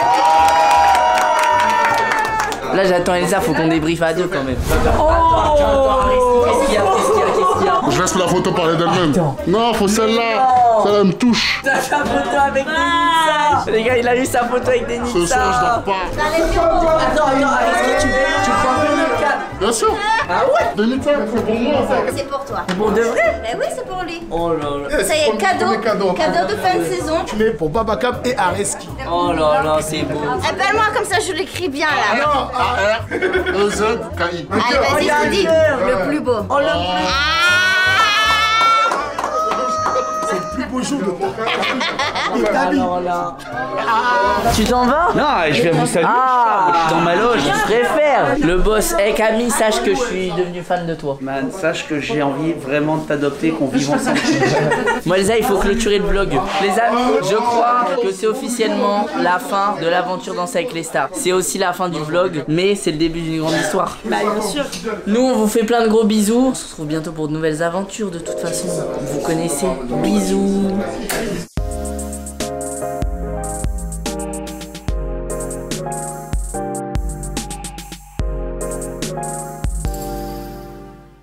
[SPEAKER 1] Là, j'attends Elsa, faut qu'on débriefe à deux quand même. Oh, qu'est-ce qu'il y a, qu'est-ce qu'il y a, qu'est-ce qu'il y a?
[SPEAKER 2] Je laisse la photo parler d'elle-même. Non, faut celle-là. Celle-là me touche.
[SPEAKER 1] T'as sa photo avec des Nissa. Les gars, il a eu sa photo avec des Nissa.
[SPEAKER 2] Ce soir, je dors pas.
[SPEAKER 1] Attends, attends, est-ce que tu tu prends un le cadre?
[SPEAKER 2] Bien sûr.
[SPEAKER 1] Ah ouais?
[SPEAKER 2] Des Nissa, c'est pour moi en fait.
[SPEAKER 16] C'est pour toi.
[SPEAKER 1] Pour de vrai?
[SPEAKER 16] Mais oui, c'est pour lui.
[SPEAKER 1] Oh là là.
[SPEAKER 16] Ça y est, cadeau. Cadeau de fin de saison.
[SPEAKER 17] Tu mets pour Babacap et Areski.
[SPEAKER 1] Oh là là, c'est beau.
[SPEAKER 16] Appelle-moi comme ça, je l'écris bien là.
[SPEAKER 2] Non, A R E Z K I.
[SPEAKER 16] Allez, vas-y, je te dis. Le plus beau.
[SPEAKER 1] Oh le plus.
[SPEAKER 17] C'est le plus beau jour de ta
[SPEAKER 1] Alors là. Tu t'en vas?
[SPEAKER 19] Non, je viens vous saluer.
[SPEAKER 1] Ah,
[SPEAKER 19] je suis dans ma loge.
[SPEAKER 1] Je préfère. Le boss. Eh Camille, sache que je suis devenu fan de toi.
[SPEAKER 19] Man, sache que j'ai envie vraiment de t'adopter, qu'on vive ensemble.
[SPEAKER 1] Moi Elsa, il faut clôturer le vlog. Les amis, je crois que c'est officiellement la fin de l'aventure Danser avec les stars. C'est aussi la fin du vlog, mais c'est le début d'une grande histoire.
[SPEAKER 3] Bah bien sûr.
[SPEAKER 1] Nous, on vous fait plein de gros bisous. On se retrouve bientôt pour de nouvelles aventures. De toute façon, vous connaissez. Bisous.